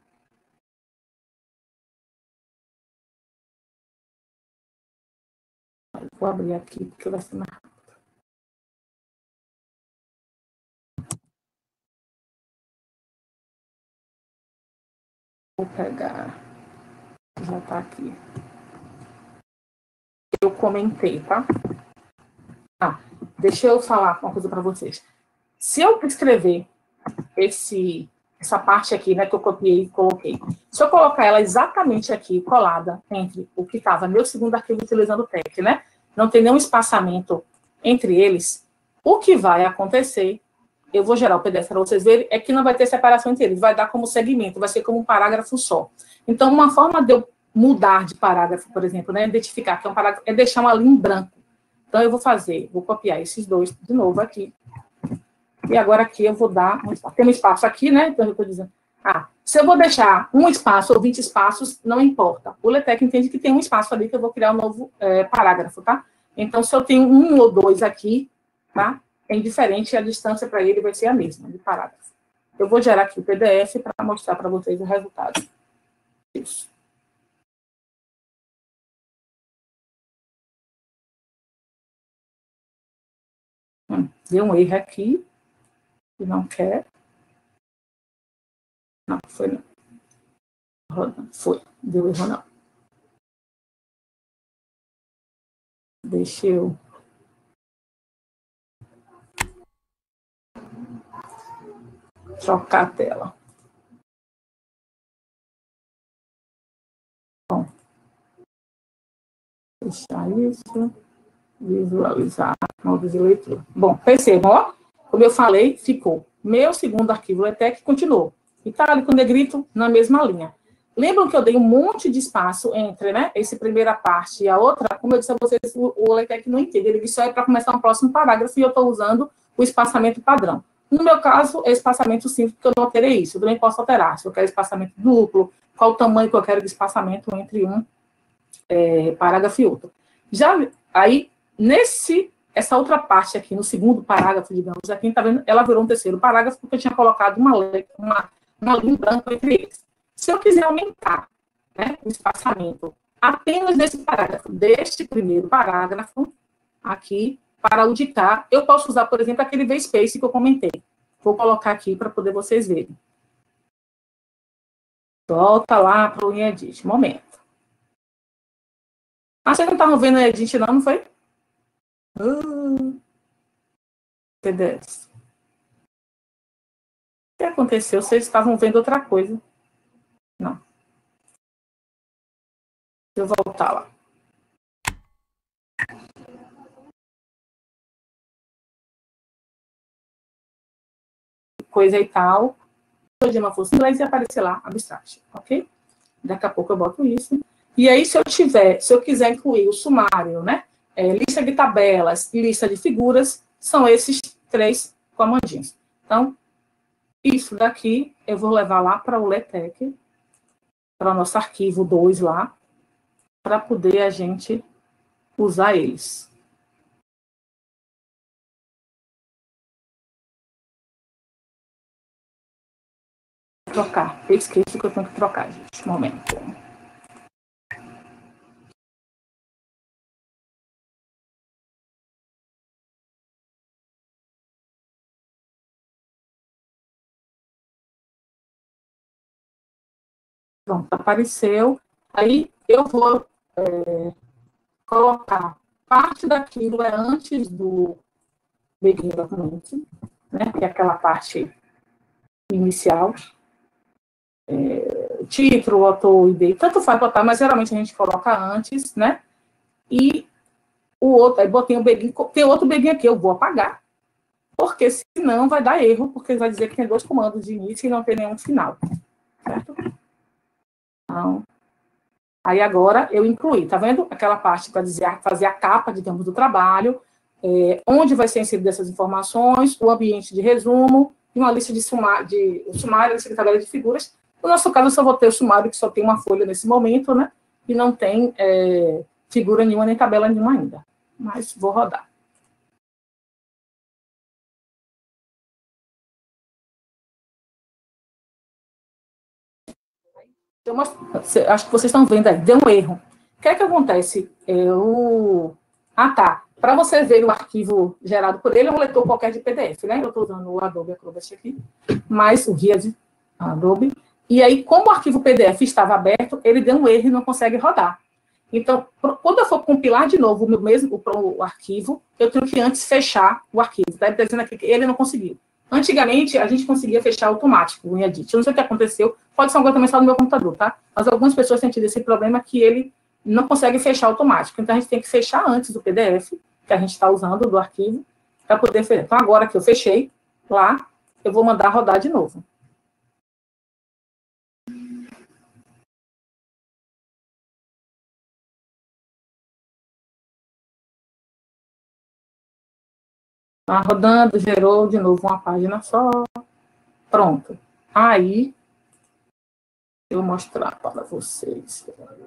S2: Vou abrir aqui, porque vai ser mais rápido. Vou pegar. Já está aqui. Eu comentei, tá? Deixa eu falar uma coisa para vocês. Se eu escrever essa parte aqui, né, que eu copiei e coloquei, se eu colocar ela exatamente aqui, colada, entre o que estava meu segundo arquivo utilizando o TeX, né, não tem nenhum espaçamento entre eles, o que vai acontecer, eu vou gerar o PDF para vocês verem, é que não vai ter separação entre eles, vai dar como segmento, vai ser como um parágrafo só. Então, uma forma de eu mudar de parágrafo, por exemplo, né, identificar que é um parágrafo, é deixar uma linha em branco. Então, eu vou copiar esses dois de novo aqui. E agora aqui eu vou dar um espaço. Tem um espaço aqui, né? Então, eu estou dizendo, se eu vou deixar um espaço ou 20 espaços, não importa. O LeTech entende que tem um espaço ali que eu vou criar um novo parágrafo, tá? Então, se eu tenho um ou dois aqui, tá? É indiferente, a distância para ele vai ser a mesma, de parágrafo. Eu vou gerar aqui o PDF para mostrar para vocês o resultado. Isso. Deu um erro aqui, que não quer. Não, foi não. Foi, deu erro não. Deixa eu... trocar a tela. Bom. Fechar isso. Visualizar modo de leitura. Bom, percebam, ó. Como eu falei, ficou. Meu segundo arquivo LeTech continuou. Itálico, negrito, na mesma linha. Lembram que eu dei um monte de espaço entre, né, essa primeira parte e a outra? Como eu disse a vocês, o LeTech não entende. Ele só é para começar um próximo parágrafo e eu estou usando o espaçamento padrão. No meu caso, é espaçamento simples, porque eu não alterei isso. Eu também posso alterar. Se eu quero espaçamento duplo, qual o tamanho que eu quero de espaçamento entre um parágrafo e outro. Já aí, essa outra parte aqui, no segundo parágrafo, digamos, aqui, tá vendo? Ela virou um terceiro parágrafo, porque eu tinha colocado uma linha branca entre eles. Se eu quiser aumentar, né, o espaçamento apenas nesse parágrafo, deste primeiro parágrafo, aqui, para auditar, eu posso usar, por exemplo, aquele VSpace que eu comentei. Vou colocar aqui para poder vocês verem. Volta lá para o Edit. Momento. Ah, vocês não estavam vendo o Edit, não foi? TDS. O que aconteceu? Vocês estavam vendo outra coisa. Não. Deixa eu voltar lá. Coisa e tal. De uma força inglesa e aparecer lá, abstract, ok? Daqui a pouco eu boto isso. E aí, se eu quiser incluir o sumário, né? Lista de tabelas e lista de figuras, são esses 3 comandinhos. Então, isso daqui eu vou levar lá para o LeTech, para o nosso arquivo 2 lá, para poder a gente usar eles. Trocar. Eu esqueço que eu tenho que trocar, gente. Um momento. Pronto, apareceu. Aí eu vou colocar parte daquilo antes do begin document, né? Que é aquela parte inicial. Título, autor, ID, tanto faz botar, mas geralmente a gente coloca antes, né? E o outro, aí botei o begin, tem outro begin aqui, eu vou apagar, porque senão vai dar erro, porque vai dizer que tem 2 comandos de início e não tem nenhum final, certo? Então, aí agora eu incluí, tá vendo? Aquela parte para dizer, fazer a capa, digamos, do trabalho, onde vai ser inserido essas informações, o ambiente de resumo, e uma lista de sumário, lista de tabela de figuras. No nosso caso, eu só vou ter o sumário, que só tem uma folha nesse momento, né? E não tem figura nenhuma, nem tabela nenhuma ainda. Mas vou rodar. Acho que vocês estão vendo aí, deu um erro. O que é que acontece? Ah, tá. Para você ver o arquivo gerado por ele, é um leitor qualquer de PDF, né? Eu estou usando o Adobe Acrobat aqui, mas o guia de Adobe. E aí, como o arquivo PDF estava aberto, ele deu um erro e não consegue rodar. Então, quando eu for compilar de novo o arquivo, eu tenho que antes fechar o arquivo. Está dizendo aqui que ele não conseguiu. Antigamente, a gente conseguia fechar automático o Edit. Eu não sei o que aconteceu, pode ser uma coisa também só no meu computador, tá? Mas algumas pessoas têm tido esse problema que ele não consegue fechar automático. Então, a gente tem que fechar antes do PDF, que a gente está usando do arquivo, para poder fechar. Então, agora que eu fechei lá, eu vou mandar rodar de novo. Tá rodando, gerou de novo uma página só. Pronto. Aí, eu vou mostrar para vocês.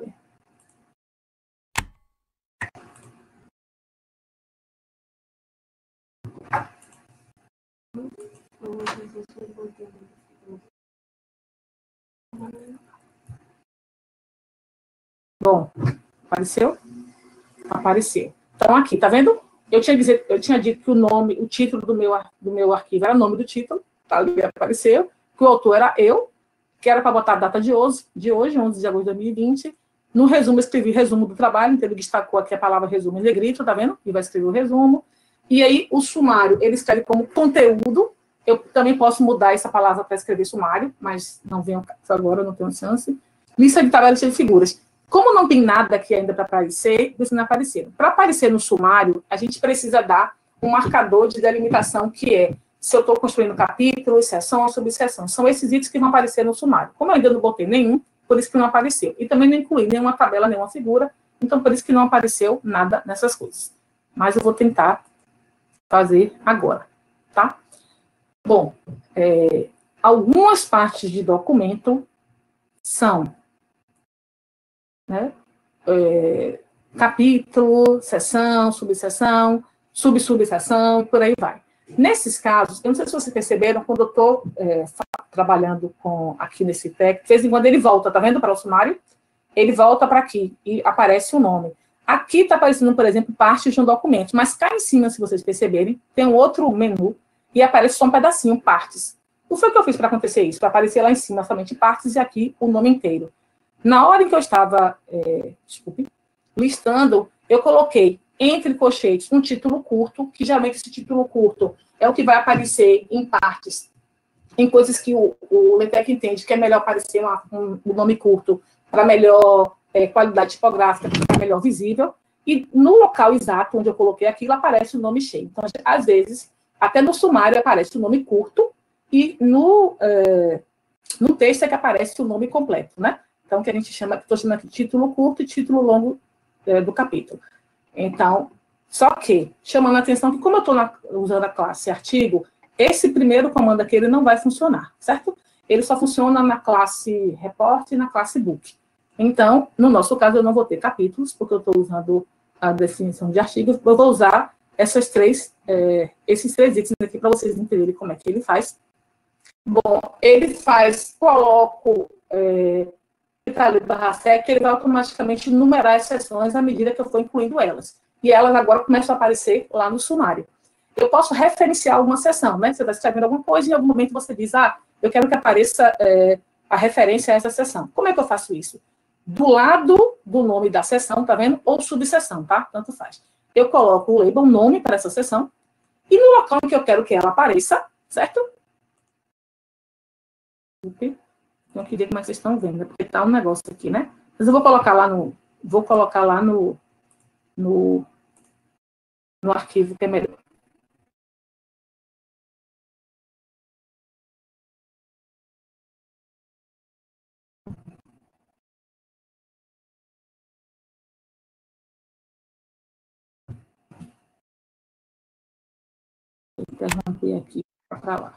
S2: Bom, apareceu? Apareceu. Então, aqui, tá vendo? Eu tinha dito que o título do meu arquivo era o nome do título, tá ali, apareceu, que o autor era eu, que era para botar a data de hoje, 11 de agosto de 2020. No resumo, eu escrevi resumo do trabalho, então ele destacou aqui a palavra resumo em negrito, tá vendo? E vai escrever o resumo. E aí, o sumário, ele escreve como conteúdo. Eu também posso mudar essa palavra para escrever sumário, mas não venho agora, não tenho chance. Lista de tabelas de figuras. Como não tem nada aqui ainda para aparecer, isso não apareceu. Para aparecer no sumário, a gente precisa dar um marcador de delimitação, que é se eu estou construindo capítulo, seção ou subseção. São esses itens que vão aparecer no sumário. Como eu ainda não botei nenhum, por isso que não apareceu. E também não incluí nenhuma tabela, nenhuma figura, então por isso que não apareceu nada nessas coisas. Mas eu vou tentar fazer agora, tá? Bom, algumas partes de documento são, né, capítulo, seção, subseção, subseção, por aí vai. Nesses casos, eu não sei se vocês perceberam, quando eu estou trabalhando aqui nesse TEC, de vez em quando ele volta, tá vendo, para o sumário? ele volta para aqui e aparece o nome. Aqui está aparecendo, por exemplo, partes de um documento, mas cá em cima, se vocês perceberem, tem um outro menu e aparece só um pedacinho, partes. O que foi que eu fiz para acontecer isso? Para aparecer lá em cima somente partes e aqui o nome inteiro. Na hora em que eu estava, listando, eu coloquei entre colchetes um título curto, que geralmente esse título curto é o que vai aparecer em partes, em coisas que o LaTeX entende que é melhor aparecer um nome curto para melhor qualidade tipográfica, para ficar melhor visível, e no local exato onde eu coloquei aquilo, aparece o nome cheio. Então, às vezes, até no sumário aparece o nome curto, e no texto é que aparece o nome completo, né? Então, que a gente chama, estou chamando aqui de título curto e título longo do capítulo. Então, só que, chamando a atenção que, como eu estou usando a classe artigo, esse primeiro comando aqui ele não vai funcionar, certo? Ele só funciona na classe report e na classe book. Então, no nosso caso, eu não vou ter capítulos, porque eu estou usando a definição de artigos, eu vou usar esses três itens aqui para vocês entenderem como é que ele faz. Bom, ele faz, coloco /sec, ele vai automaticamente numerar as seções à medida que eu for incluindo elas. E elas agora começam a aparecer lá no sumário. Eu posso referenciar alguma seção, né? Você está escrevendo alguma coisa e em algum momento você diz, eu quero que apareça a referência a essa seção. Como é que eu faço isso? Do lado do nome da seção, tá vendo? Ou subseção, tá? Tanto faz. Eu coloco o label, nome para essa seção, e no local em que eu quero que ela apareça, certo? Não queria como é que vocês estão vendo, porque tá um negócio aqui, né? Mas eu vou colocar lá no arquivo que é melhor. Vou interromper aqui para lá.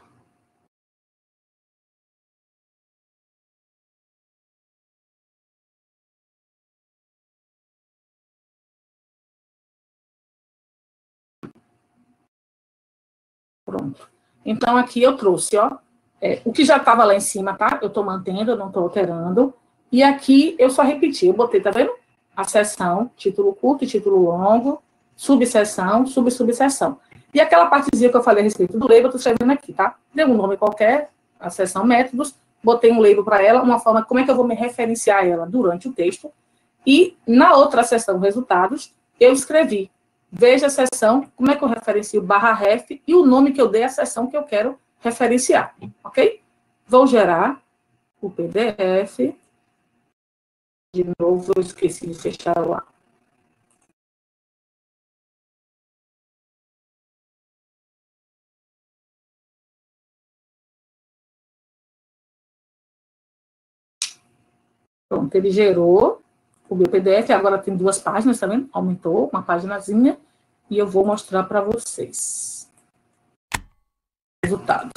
S2: Pronto. Então, aqui eu trouxe, o que já estava lá em cima, tá? Eu estou mantendo, eu não estou alterando. E aqui eu só repeti, eu botei, tá vendo? A seção, título curto e título longo, subseção, subseção. E aquela partezinha que eu falei a respeito do label, eu estou escrevendo aqui, tá? Deu um nome qualquer, a seção métodos, botei um label para ela, uma forma, como é que eu vou me referenciar ela durante o texto. E na outra seção, resultados, eu escrevi. Veja a seção, como é que eu referencio /ref e o nome que eu dei à seção que eu quero referenciar, ok? Vou gerar o PDF. De novo, eu esqueci de fechar lá. Pronto, ele gerou o meu PDF, agora tem 2 páginas, tá vendo? Aumentou uma paginazinha, e eu vou mostrar para vocês. Resultado.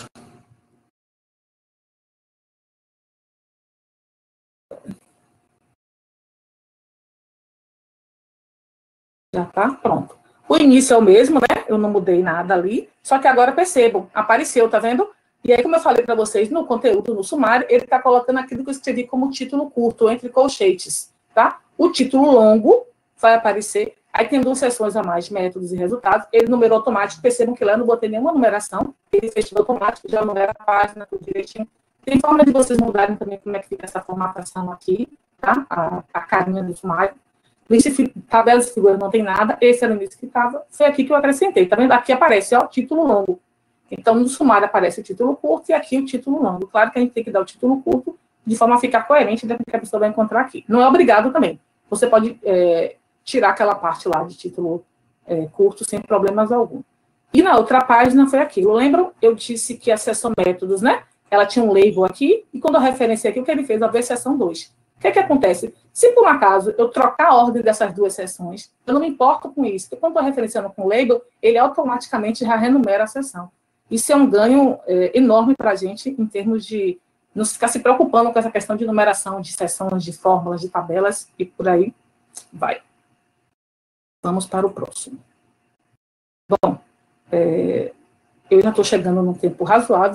S2: Já tá pronto. O início é o mesmo, né? Eu não mudei nada ali, só que agora percebam, apareceu, tá vendo? E aí, como eu falei para vocês, no conteúdo, no sumário, ele está colocando aquilo que eu escrevi como título curto, entre colchetes, tá? O título longo vai aparecer, aí tem 2 seções a mais, métodos e resultados, ele numerou automático, percebam que lá eu não botei nenhuma numeração, ele fez tudo automático, já numera a página, tudo direitinho. Tem forma de vocês mudarem também como é que fica essa formatação aqui, tá? A carinha do sumário. Tabelas e figuras não tem nada, esse era o início que estava, foi aqui que eu acrescentei, tá vendo? Aqui aparece, título longo. Então, no sumário aparece o título curto e aqui o título longo. Claro que a gente tem que dar o título curto de forma a ficar coerente com o que a pessoa vai encontrar aqui. Não é obrigado também. Você pode tirar aquela parte lá de título curto sem problemas algum. E na outra página foi aquilo. Lembram? Eu disse que a seção métodos, né? Ela tinha um label aqui, e quando eu referenciei aqui, o que ele fez? Eu vi a seção 2. O que é que acontece? Se por um acaso eu trocar a ordem dessas 2 seções, eu não me importo com isso. Porque quando eu estou referenciando com o label, ele automaticamente já renumera a seção. Isso é um ganho enorme para a gente, em termos de não ficar se preocupando com essa questão de numeração, de seções, de fórmulas, de tabelas, e por aí vai. Vamos para o próximo. Bom, eu já estou chegando num tempo razoável.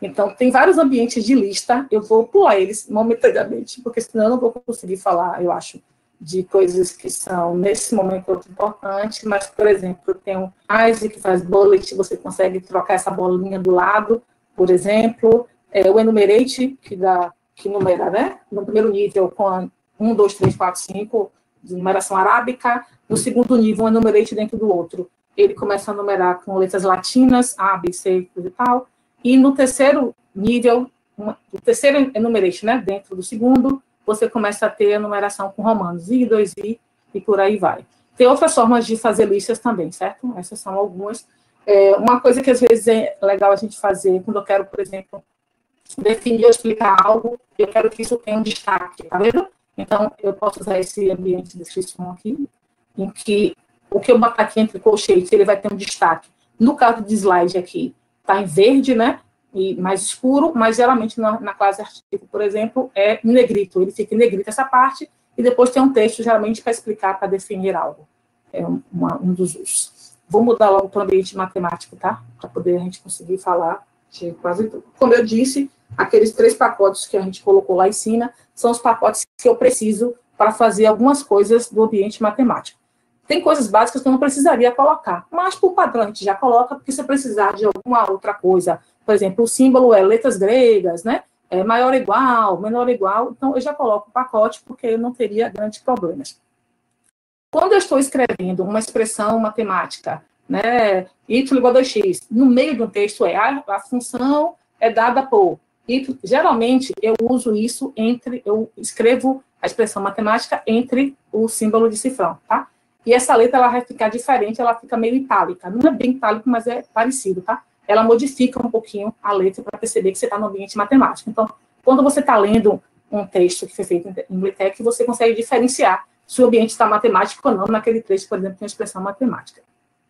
S2: Então, tem vários ambientes de lista, eu vou pular eles momentaneamente, porque senão eu não vou conseguir falar, eu acho, de coisas que são, nesse momento, muito importantes, mas, por exemplo, tem um AISE que faz bullet, você consegue trocar essa bolinha do lado, por exemplo, o enumerate, que numera, né, no primeiro nível, com 1, 2, 3, 4, 5, de numeração arábica, no segundo nível, um enumerate dentro do outro. Ele começa a numerar com letras latinas, A, B, C e tal, e no terceiro nível, o terceiro enumerate, né, dentro do segundo, você começa a ter a numeração com romanos, I, 2I, e por aí vai. Tem outras formas de fazer listas também, certo? Essas são algumas. Uma coisa que às vezes é legal a gente fazer, quando eu quero, por exemplo, definir ou explicar algo, eu quero que isso tenha um destaque, tá vendo? Então, eu posso usar esse ambiente de descrição aqui, em que o que eu botar aqui entre colchetes, ele vai ter um destaque. No caso de slide aqui, está em verde, né? E mais escuro, mas geralmente na classe artigo, por exemplo, é em negrito. Ele fica em negrito essa parte, e depois tem um texto, geralmente, para explicar, para definir algo. É um dos usos. Vou mudar logo para o ambiente matemático, tá? Para poder a gente conseguir falar de quase tudo. Como eu disse, aqueles 3 pacotes que a gente colocou lá em cima são os pacotes que eu preciso para fazer algumas coisas do ambiente matemático. Tem coisas básicas que eu não precisaria colocar, mas por padrão a gente já coloca, porque se eu precisar de alguma outra coisa, por exemplo, o símbolo é letras gregas, né? Maior ou igual, menor ou igual, então eu já coloco o pacote, porque eu não teria grandes problemas. Quando eu estou escrevendo uma expressão matemática, né, y igual a 2x, no meio de um texto a função é dada por y, geralmente eu uso isso eu escrevo a expressão matemática entre o símbolo de cifrão, tá? E essa letra ela vai ficar diferente, ela fica meio itálica. Não é bem itálico, mas é parecido, tá? Ela modifica um pouquinho a letra para perceber que você está no ambiente matemático. Então, quando você está lendo um texto que foi feito em LaTeX, você consegue diferenciar se o ambiente está matemático ou não naquele trecho, por exemplo, tem uma expressão matemática.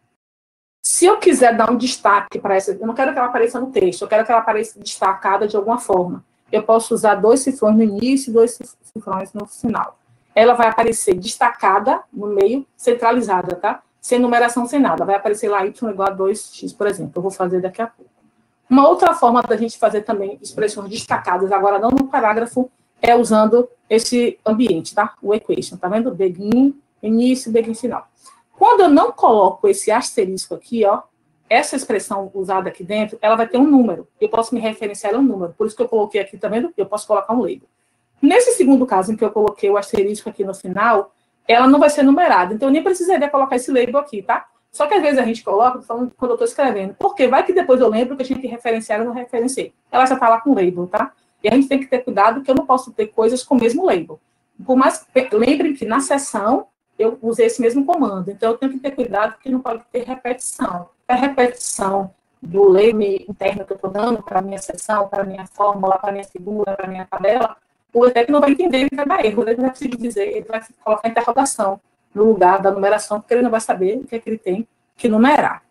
S2: Se eu quiser dar um destaque para essa, eu não quero que ela apareça no texto, eu quero que ela apareça destacada de alguma forma. Eu posso usar 2 cifrões no início e 2 cifrões no final. Ela vai aparecer destacada no meio, centralizada, tá? Sem numeração, sem nada. Vai aparecer lá y igual a 2x, por exemplo. Eu vou fazer daqui a pouco. Uma outra forma da gente fazer também expressões destacadas, agora não no parágrafo, é usando esse ambiente, tá? O equation, tá vendo? Begin, início, begin, final. Quando eu não coloco esse asterisco aqui, ó, essa expressão usada aqui dentro, ela vai ter um número. Eu posso me referenciar a um número. Por isso que eu coloquei aqui, tá vendo? Eu posso colocar um label. Nesse segundo caso, em que eu coloquei o asterisco aqui no final, ela não vai ser numerada. Então, eu nem precisaria colocar esse label aqui, tá? Só que às vezes a gente coloca, falando quando eu estou escrevendo, porque vai que depois eu lembro que a gente referenciar e não referenciei. Ela já está lá com label, tá? E a gente tem que ter cuidado que eu não posso ter coisas com o mesmo label. Por mais lembrem que na sessão eu usei esse mesmo comando, então eu tenho que ter cuidado que não pode ter repetição. A repetição do label interno que eu estou dando para a minha sessão, para a minha fórmula, para a minha figura, para a minha tabela, o ETEC não vai entender, ele vai dar erro, ele vai conseguir dizer, ele vai colocar interrogação no lugar da numeração, porque ele não vai saber o que é que ele tem que numerar.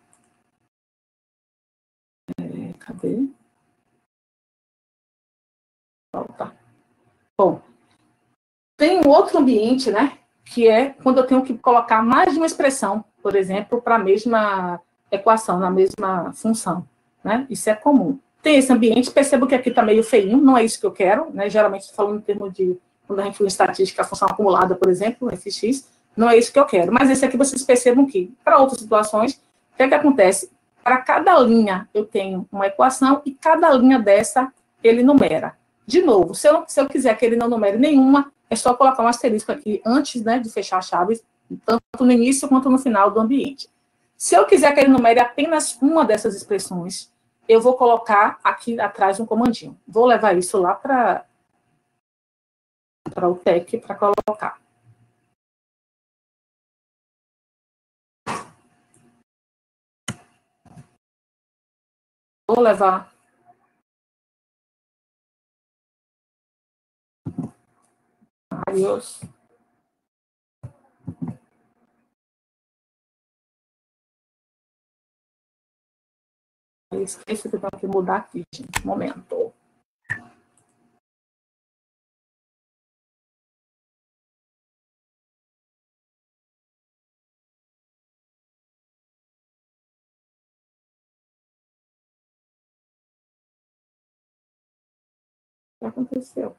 S2: Cadê? Volta. Bom, tem um outro ambiente, né, que é quando eu tenho que colocar mais de uma expressão, por exemplo, para a mesma equação, na mesma função, né? Isso é comum. Tem esse ambiente, percebo que aqui está meio feinho, não é isso que eu quero, né? Geralmente estou falando em termos de, quando a gente fala em estatística, a função acumulada, por exemplo, fx, não é isso que eu quero. Mas esse aqui vocês percebam que, para outras situações, o que é que acontece? Para cada linha eu tenho uma equação e cada linha dessa ele numera. De novo, se eu quiser que ele não numere nenhuma, é só colocar um asterisco aqui antes, né, de fechar a chave, tanto no início quanto no final do ambiente. Se eu quiser que ele numere apenas uma dessas expressões, eu vou colocar aqui atrás um comandinho. Vou levar isso lá para o TEC para colocar. Vou levar. Adiós. Eu esqueci que eu tenho que mudar aqui, gente. Momento. que aconteceu?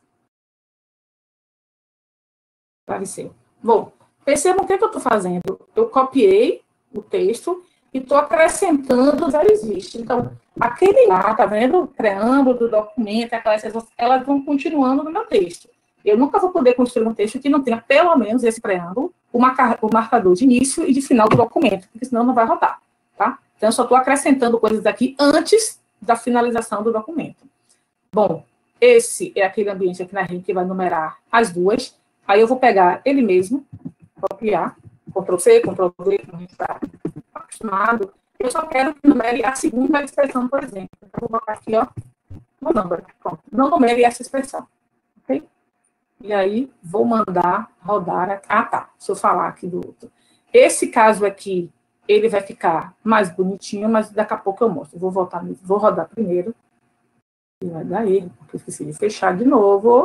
S2: Apareceu. Bom, percebam o que eu estou fazendo. Eu copiei o texto e estou acrescentando os existe. Então, aquele lá, tá vendo? O preâmbulo do documento, aquelas elas vão continuando no meu texto. Eu nunca vou poder construir um texto que não tenha, pelo menos, esse preâmbulo, o marcador de início e de final do documento, porque senão não vai rodar, tá? Então, eu só estou acrescentando coisas aqui antes da finalização do documento. Bom, esse é aquele ambiente aqui na rede que vai numerar as duas. Aí eu vou pegar ele mesmo, copiar, Ctrl+C, Ctrl+V, como a gente está acostumado. Eu só quero que numere a segunda expressão, por exemplo. Então, vou botar aqui, ó, no number. Pronto. Não numere essa expressão. Ok? E aí, vou mandar rodar. Ah, tá. Deixa eu falar aqui do outro. Esse caso aqui, ele vai ficar mais bonitinho, mas daqui a pouco eu mostro. Vou voltar, vou rodar primeiro. E vai dar erro, porque eu esqueci de fechar de novo.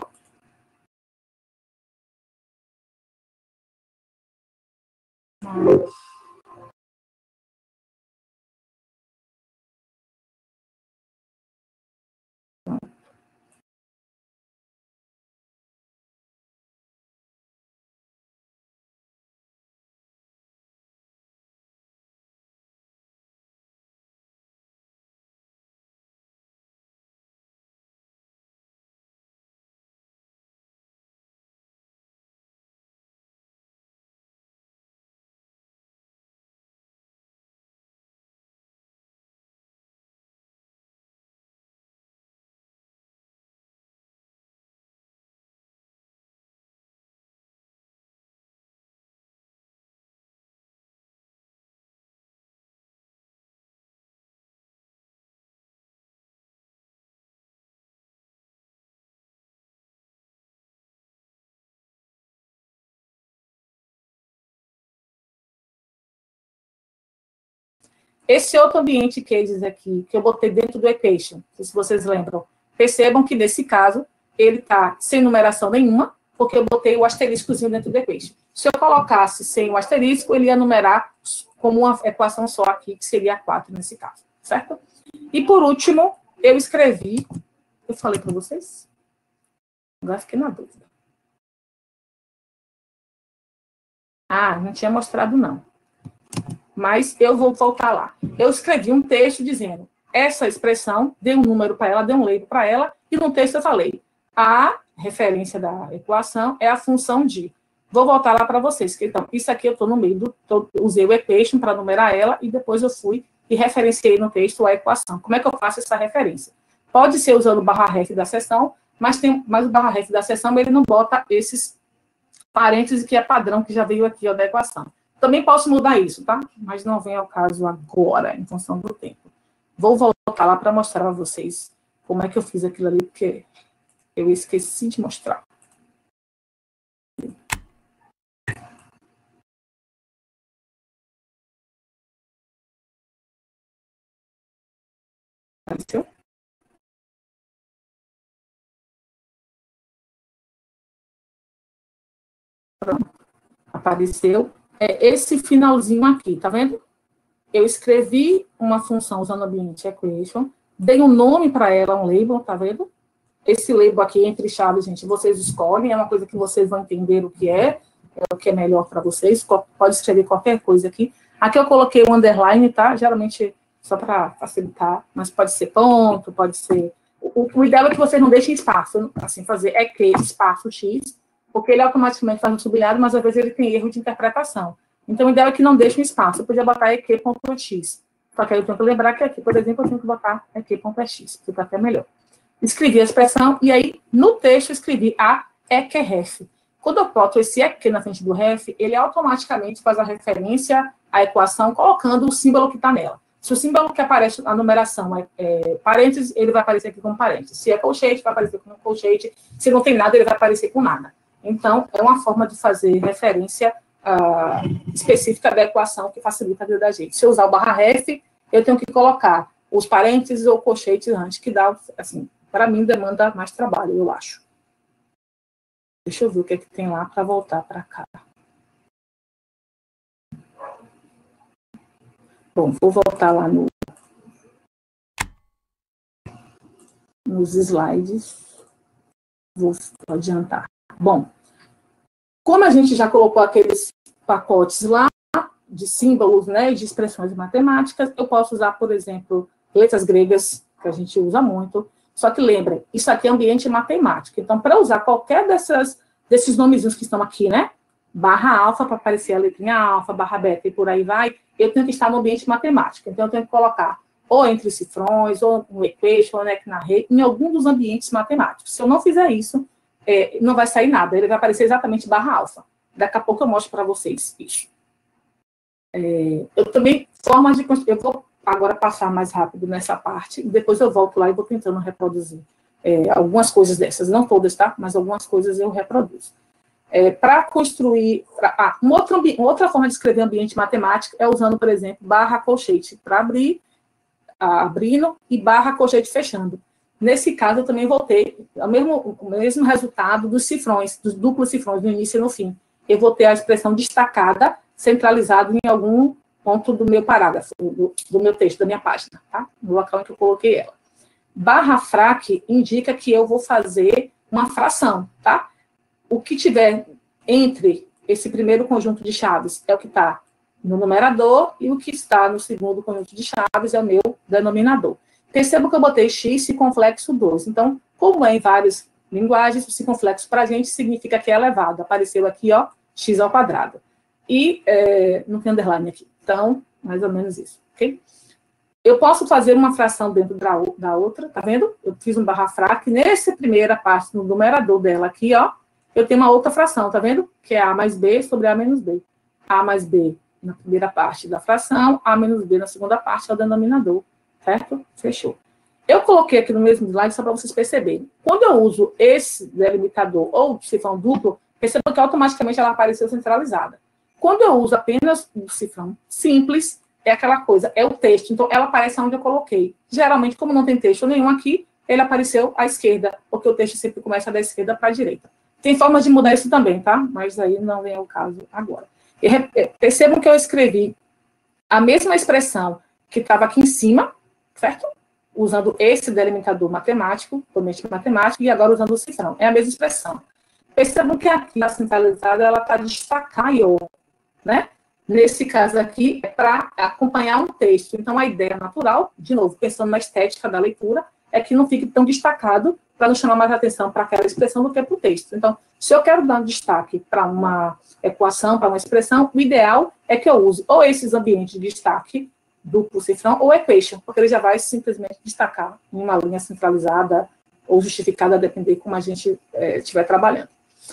S2: Esse outro ambiente cases aqui, que eu botei dentro do equation, se vocês lembram, percebam que, nesse caso, ele está sem numeração nenhuma, porque eu botei o asteriscozinho dentro do equation. Se eu colocasse sem o asterisco, ele ia numerar como uma equação só aqui, que seria 4 nesse caso, certo? E, por último, eu escrevi... Eu falei para vocês? Agora fiquei na dúvida. Ah, não tinha mostrado, não. Mas eu vou voltar lá. Eu escrevi um texto dizendo, essa expressão, dei um número para ela, dei um label para ela, e no texto eu falei, a referência da equação é a função de. Vou voltar lá para vocês. Então, isso aqui eu estou no meio usei o equation para numerar ela, e depois eu fui e referenciei no texto a equação. Como é que eu faço essa referência? Pode ser usando o /ref da seção, mas o /ref da seção, ele não bota esses parênteses que é padrão, que já veio aqui, ó, da equação. Também posso mudar isso, tá? Mas não vem ao caso agora, em função do tempo. Vou voltar lá para mostrar a vocês como é que eu fiz aquilo ali, porque eu esqueci de mostrar. Apareceu? Pronto. Apareceu. É esse finalzinho aqui, tá vendo? Eu escrevi uma função usando o ambiente equation, dei um nome para ela, um label, tá vendo? Esse label aqui, entre chaves, gente, vocês escolhem, é uma coisa que vocês vão entender o que é melhor para vocês, pode escrever qualquer coisa aqui. Aqui eu coloquei o underline, tá? Geralmente, só para facilitar, mas pode ser ponto, pode ser... O ideal é que vocês não deixem espaço, assim, fazer espaço X, porque ele automaticamente faz um sublinhado, mas às vezes ele tem erro de interpretação. Então, o ideal é que não deixe um espaço. Eu podia botar eq.x. Só que aí eu tenho que lembrar que aqui, por exemplo, eu tenho que botar eq.x, fica até melhor. Escrevi a expressão, e aí, no texto, escrevi a eqref. Quando eu boto esse eq na frente do ref, ele automaticamente faz a referência à equação, colocando o símbolo que está nela. Se o símbolo que aparece na numeração é parênteses, ele vai aparecer aqui com parênteses. Se é colchete, vai aparecer com colchete. Se não tem nada, ele vai aparecer com nada. Então, é uma forma de fazer referência específica da equação que facilita a vida da gente. Se eu usar o /ref, eu tenho que colocar os parênteses ou colchetes antes, que dá, assim, para mim, demanda mais trabalho, eu acho. Deixa eu ver o que é que tem lá para voltar para cá. Bom, vou voltar lá nos slides. Vou adiantar. Bom, como a gente já colocou aqueles pacotes lá, de símbolos, né, e de expressões matemáticas, eu posso usar, por exemplo, letras gregas, que a gente usa muito. Só que lembrem, isso aqui é ambiente matemático. Então, para usar qualquer desses nomezinhos que estão aqui, né, barra alfa, para aparecer a letrinha alfa, barra beta e por aí vai, eu tenho que estar no ambiente matemático. Então, eu tenho que colocar ou entre cifrões, ou no equation, ou na rede, em algum dos ambientes matemáticos. Se eu não fizer isso, não vai sair nada. Ele vai aparecer exatamente barra alfa. Daqui a pouco eu mostro para vocês isso. Eu também, formas de construir, eu vou agora passar mais rápido nessa parte, e depois eu volto lá e vou tentando reproduzir algumas coisas dessas, não todas, tá? Mas algumas coisas eu reproduzo. Para construir, uma outra forma de escrever ambiente matemático é usando, por exemplo, barra colchete para abrir, abrindo, e barra colchete fechando. Nesse caso, eu também vou ter o mesmo resultado dos cifrões, dos duplos cifrões, no início e no fim. Eu vou ter a expressão destacada, centralizado em algum ponto do meu parágrafo, do meu texto, da minha página, tá? No local em que eu coloquei ela. Barra frac indica que eu vou fazer uma fração, tá? O que tiver entre esse primeiro conjunto de chaves é o que está no numerador, e o que está no segundo conjunto de chaves é o meu denominador. Perceba que eu botei x circunflexo 2. Então, como é em várias linguagens, o circunflexo para a gente significa que é elevado. Apareceu aqui, ó, x ao quadrado. E não tem underline aqui. Então, mais ou menos isso, ok? Eu posso fazer uma fração dentro da outra, tá vendo? Eu fiz um barra frac. Nessa primeira parte, no numerador dela aqui, ó, eu tenho uma outra fração, tá vendo? Que é a mais b sobre a menos b. A mais b na primeira parte da fração, a menos b na segunda parte é o denominador, certo? Fechou. Eu coloquei aqui no mesmo slide só para vocês perceberem. Quando eu uso esse delimitador ou cifrão duplo, perceba que automaticamente ela apareceu centralizada. Quando eu uso apenas o cifrão simples, é aquela coisa, é o texto. Então, ela aparece onde eu coloquei. Geralmente, como não tem texto nenhum aqui, ele apareceu à esquerda, porque o texto sempre começa da esquerda para a direita. Tem formas de mudar isso também, tá? Mas aí não vem ao caso agora. Percebam que eu escrevi a mesma expressão que estava aqui em cima, certo? Usando esse delimitador matemático, ambiente matemático, e agora usando o cifrão. É a mesma expressão. Percebam que aqui, a centralizada, ela está destacando, né? Nesse caso aqui, é para acompanhar um texto. Então, a ideia natural, de novo, pensando na estética da leitura, é que não fique tão destacado para não chamar mais atenção para aquela expressão do que para o texto. Então, se eu quero dar um destaque para uma equação, para uma expressão, o ideal é que eu use ou esses ambientes de destaque, duplo cifrão, ou equation, porque ele já vai simplesmente destacar em uma linha centralizada ou justificada, a depender de como a gente estiver trabalhando.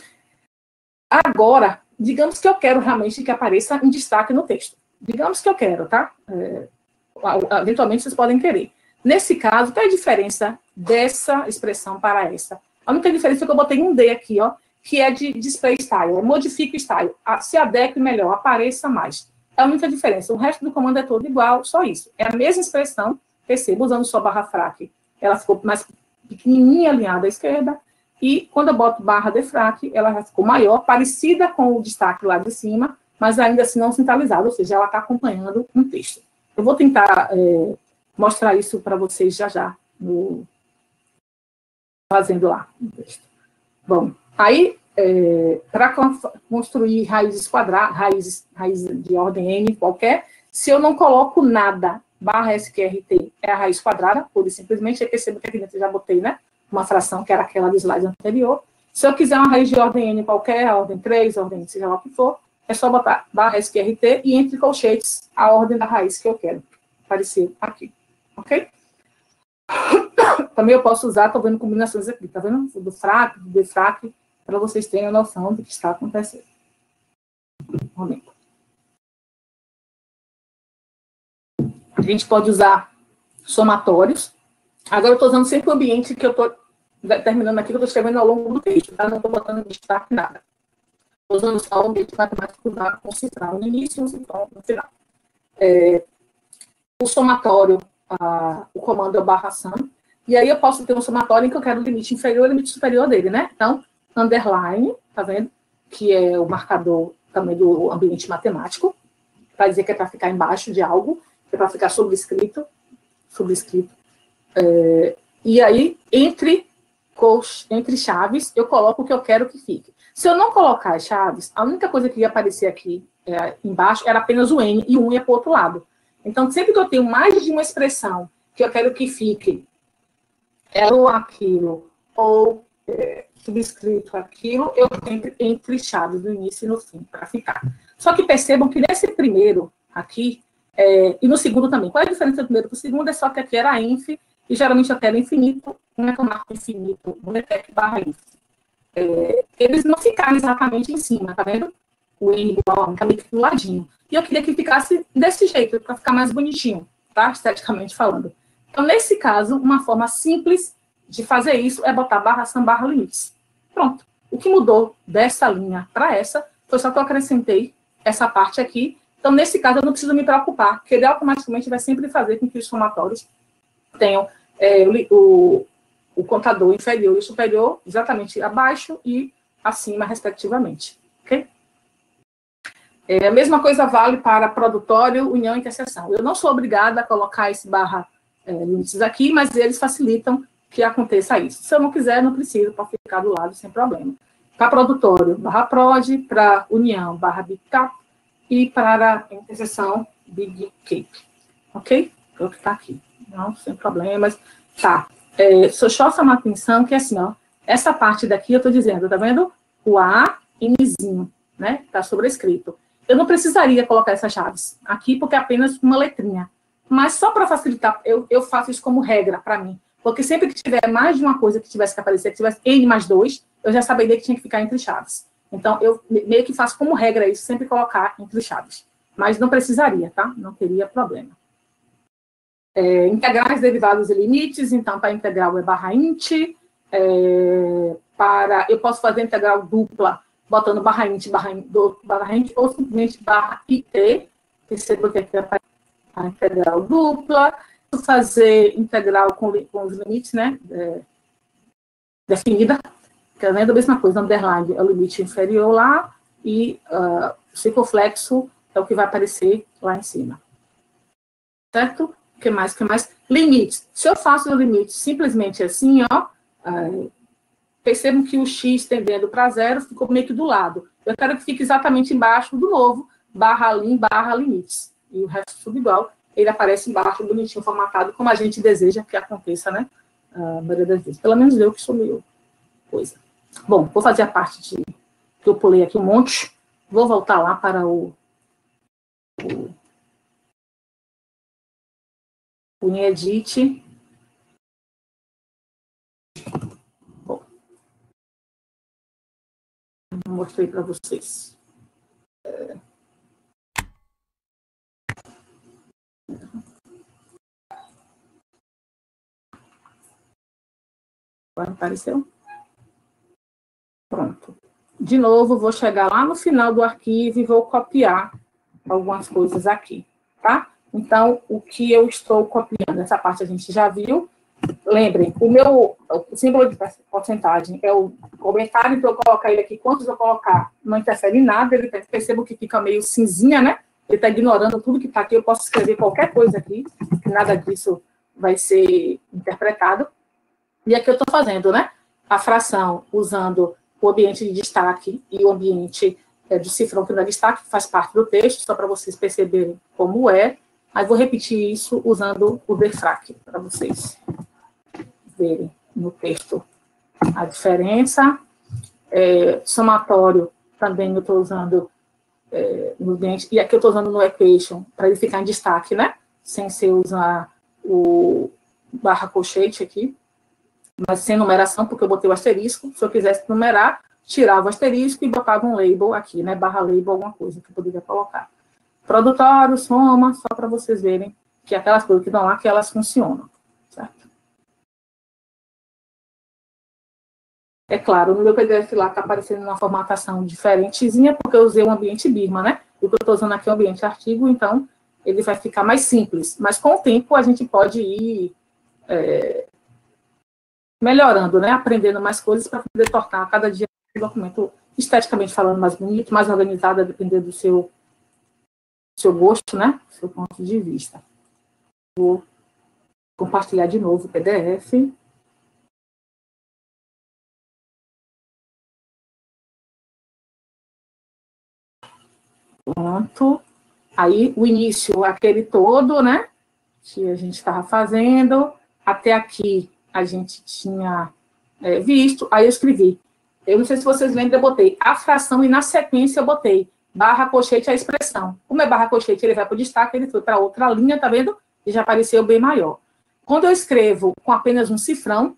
S2: Agora, digamos que eu quero realmente que apareça em destaque no texto. Digamos que eu quero, tá? Eventualmente vocês podem querer. Nesse caso, qual é a diferença dessa expressão para essa? A única diferença é que eu botei um D aqui, ó, que é de display style, modifica o style, se adeque melhor, apareça mais. É a única diferença. O resto do comando é todo igual, só isso. É a mesma expressão, perceba, usando só barra frac, ela ficou mais pequenininha, alinhada à esquerda, e quando eu boto barra defrac, ela já ficou maior, parecida com o destaque lá de cima, mas ainda assim não centralizada, ou seja, ela está acompanhando um texto. Eu vou tentar mostrar isso para vocês já, fazendo lá no texto. Bom, aí, para construir raízes quadradas, raízes de ordem n qualquer, se eu não coloco nada, barra sqrt é a raiz quadrada, pura e simplesmente, aí percebo que aqui dentro eu já botei, né, uma fração que era aquela do slide anterior. Se eu quiser uma raiz de ordem n qualquer, ordem 3, ordem seja lá o que for, é só botar barra sqrt e entre colchetes a ordem da raiz que eu quero aparecer aqui, ok? Também eu posso usar, estou vendo combinações aqui, tá vendo? Do frac, do defrac, para vocês terem a noção do que está acontecendo. Um momento. A gente pode usar somatórios. Agora eu estou usando sempre o ambiente que eu estou determinando aqui, que eu estou escrevendo ao longo do texto, tá? Não estou botando destaque nada. Estou usando só o ambiente matemático com o cifrão no início e o cifrão no final. O somatório, o comando é o barra sum, e aí eu posso ter um somatório em que eu quero o limite inferior e o limite superior dele, né? Então, underline, tá vendo? Que é o marcador também do ambiente matemático, para dizer que é para ficar embaixo de algo, que é para ficar subscrito. E aí, entre entre chaves, eu coloco o que eu quero que fique. Se eu não colocar as chaves, a única coisa que ia aparecer aqui embaixo era apenas o N e o 1 ia para o outro lado. Então, sempre que eu tenho mais de uma expressão que eu quero que fique ou aquilo, ou subscrito aquilo, eu tenho entre chaves do início e no fim, para ficar. Só que percebam que nesse primeiro aqui, e no segundo também, qual é a diferença do primeiro para o segundo? É só que aqui era inf, e geralmente eu quero infinito, como é que eu marco infinito? No letec barra inf. Eles não ficaram exatamente em cima, tá vendo? O N igual a 1, tá meio que do ladinho. E eu queria que ficasse desse jeito, para ficar mais bonitinho, tá? Esteticamente falando. Então, nesse caso, uma forma simples de fazer isso é botar barração barra limites. Pronto. O que mudou dessa linha para essa foi só que eu acrescentei essa parte aqui. Então, nesse caso, eu não preciso me preocupar, porque ele automaticamente vai sempre fazer com que os somatórios tenham o contador inferior e superior exatamente abaixo e acima, respectivamente. Ok? A mesma coisa vale para produtório, união e interseção. Eu não sou obrigada a colocar esse barra limites aqui, mas eles facilitam que aconteça isso. Se eu não quiser, não preciso, pode ficar do lado sem problema. Para produtório, barra prod, para união, barra big cap, e para a interseção, big cape. Ok? É o que está aqui. Não, sem problemas. Tá. Só chamar a atenção que, assim, ó, essa parte daqui eu estou dizendo, tá vendo? O A e Nzinho, né? Está sobrescrito. Eu não precisaria colocar essas chaves aqui, porque é apenas uma letrinha. Mas só para facilitar, eu faço isso como regra para mim. Porque sempre que tiver mais de uma coisa que tivesse que aparecer, que tivesse N mais 2, eu já saberia que tinha que ficar entre chaves. Então, eu meio que faço como regra isso, sempre colocar entre chaves. Mas não precisaria, tá? Não teria problema. Integrais, derivados e limites. Então, para integral é barra int. Eu posso fazer integral dupla, botando barra int, ou simplesmente barra it. Perceba que aqui é a integral dupla. Fazer integral com os limites, né? Definida. Que é a mesma coisa, underline é o limite inferior lá, e circunflexo é o que vai aparecer lá em cima. Certo? O que mais? Limites. Se eu faço o limite simplesmente assim, ó, percebam que o x tendendo para zero ficou meio que do lado. Eu quero que fique exatamente embaixo do novo, barra lim, barra limites. E o resto tudo igual. Ele aparece embaixo, bonitinho, formatado, como a gente deseja que aconteça, né? A maioria das vezes. Pelo menos eu que sou meio coisa. Bom, vou fazer a parte que eu pulei aqui um monte. Vou voltar lá para o Edit. Bom, mostrei para vocês. Agora apareceu? Pronto. De novo, vou chegar lá no final do arquivo e vou copiar algumas coisas aqui, tá? Então, o que eu estou copiando, essa parte a gente já viu. Lembrem, o símbolo de porcentagem é o comentário, então eu colocar ele aqui, quantos eu colocar, não interfere em nada, ele percebo que fica meio cinzinha, né? Ele está ignorando tudo que está aqui, eu posso escrever qualquer coisa aqui, que nada disso vai ser interpretado. E aqui eu estou fazendo, né? A fração usando o ambiente de destaque e o ambiente do cifrão que não é destaque, que faz parte do texto, só para vocês perceberem como é. Aí vou repetir isso usando o defrac, para vocês verem no texto a diferença. Somatório também eu estou usando no ambiente, e aqui eu estou usando no equation, para ele ficar em destaque, né? Sem ser usar o barra colchete aqui, mas sem numeração, porque eu botei o asterisco. Se eu quisesse numerar, tirava o asterisco e botava um label aqui, né? Barra label, alguma coisa que eu poderia colocar. Produtório, soma, só para vocês verem que aquelas coisas que estão lá, que elas funcionam, certo? É claro, no meu PDF lá está aparecendo uma formatação diferentezinha, porque eu usei o ambiente Birma, né? O que eu estou usando aqui é o ambiente artigo, então ele vai ficar mais simples. Mas com o tempo a gente pode ir melhorando, né? Aprendendo mais coisas para poder tornar cada dia o documento, esteticamente falando, mais bonito, mais organizado, a depender do seu gosto, né? Seu ponto de vista. Vou compartilhar de novo o PDF. Pronto. Aí, o início, aquele todo, né? Que a gente estava fazendo. Até aqui, a gente tinha visto. Aí, eu escrevi. Eu não sei se vocês lembram, eu botei a fração e, na sequência, eu botei barra, colchete, a expressão. Como é barra, colchete, ele vai para o destaque, ele foi para outra linha, tá vendo? E já apareceu bem maior. Quando eu escrevo com apenas um cifrão,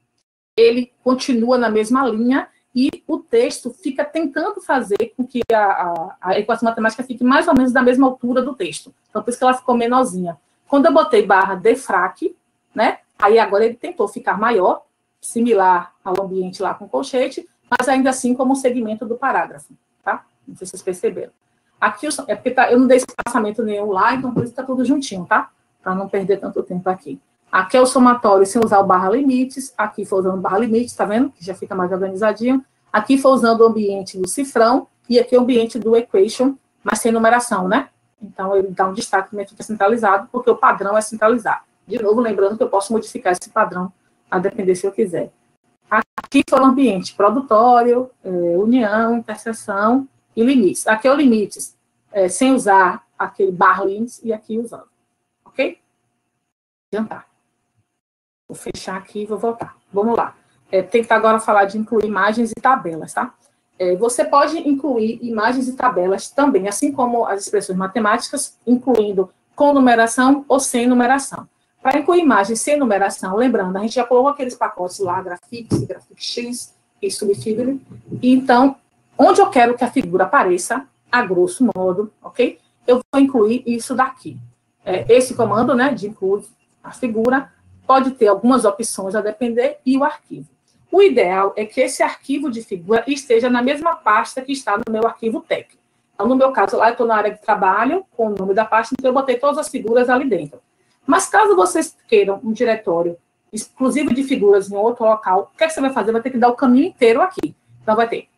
S2: ele continua na mesma linha e o texto fica tentando fazer com que a equação matemática fique mais ou menos da mesma altura do texto. Então, por isso que ela ficou menorzinha. Quando eu botei barra defraque, né? Aí agora ele tentou ficar maior, similar ao ambiente lá com colchete, mas ainda assim como segmento do parágrafo, tá? Não sei se vocês perceberam. Aqui é porque eu não dei espaçamento nenhum lá, então por isso está tudo juntinho, tá? Para não perder tanto tempo aqui. Aqui é o somatório sem usar o barra limites, aqui foi usando barra limites, tá vendo? Que já fica mais organizadinho. Aqui foi usando o ambiente do cifrão, e aqui é o ambiente do equation, mas sem numeração, né? Então, ele dá um destaque também, fica centralizado, porque o padrão é centralizar. De novo, lembrando que eu posso modificar esse padrão, a depender se eu quiser. Aqui foi o ambiente produtório, união, interseção e limites. Aqui é o limites, sem usar aquele barra limites, e aqui usando. Ok? Adiantar. Vou fechar aqui e vou voltar. Vamos lá. Tem que agora falar de incluir imagens e tabelas, tá? Você pode incluir imagens e tabelas também, assim como as expressões matemáticas, incluindo com numeração ou sem numeração. Para incluir imagens sem numeração, lembrando, a gente já colocou aqueles pacotes lá, Graphics, Graphics e Subfigure. Então, onde eu quero que a figura apareça, a grosso modo, ok? Eu vou incluir isso daqui. Esse comando, né, de incluir a figura, pode ter algumas opções a depender, e o arquivo. O ideal é que esse arquivo de figura esteja na mesma pasta que está no meu arquivo TeX. Então, no meu caso, lá eu estou na área de trabalho, com o nome da pasta, então eu botei todas as figuras ali dentro. Mas caso vocês queiram um diretório exclusivo de figuras em outro local, o que você vai fazer? Vai ter que dar o caminho inteiro aqui. Então, vai ter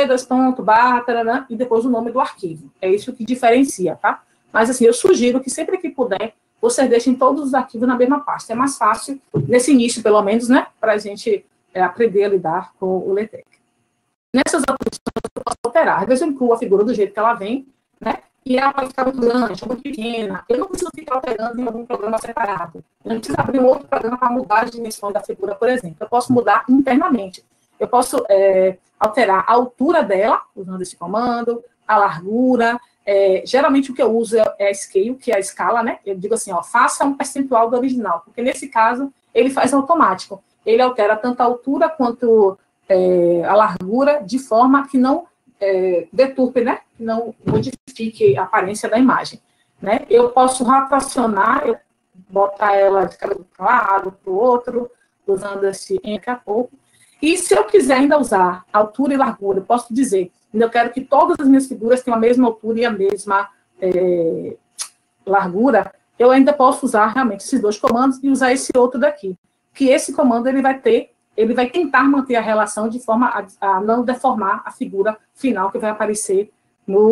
S2: c:/, taranã, e depois o nome do arquivo. É isso que diferencia, tá? Mas, assim, eu sugiro que sempre que puder, vocês deixem todos os arquivos na mesma pasta. É mais fácil, nesse início, pelo menos, né? Para a gente aprender a lidar com o LaTeX. Nessas opções, eu posso alterar. Às vezes, eu incluo a figura do jeito que ela vem, né? E ela pode ficar muito grande, muito pequena. Eu não preciso ficar alterando em algum programa separado. Eu não preciso abrir um outro programa para mudar a dimensão da figura, por exemplo. Eu posso mudar internamente. Eu posso alterar a altura dela, usando esse comando, a largura. Geralmente, o que eu uso é a scale, que é a escala, né? Eu digo assim, ó, faça um percentual do original, porque nesse caso, ele faz automático. Ele altera tanto a altura quanto a largura, de forma que não deturpe, né? Que não modifique a aparência da imagem. Né? Eu posso rotacionar, eu botar ela de cada lado para o outro, usando esse daqui a pouco. E se eu quiser ainda usar altura e largura, eu posso dizer, eu quero que todas as minhas figuras tenham a mesma altura e a mesma largura, eu ainda posso usar realmente esses dois comandos e usar esse outro daqui. Que esse comando ele vai tentar manter a relação de forma a não deformar a figura final que vai aparecer no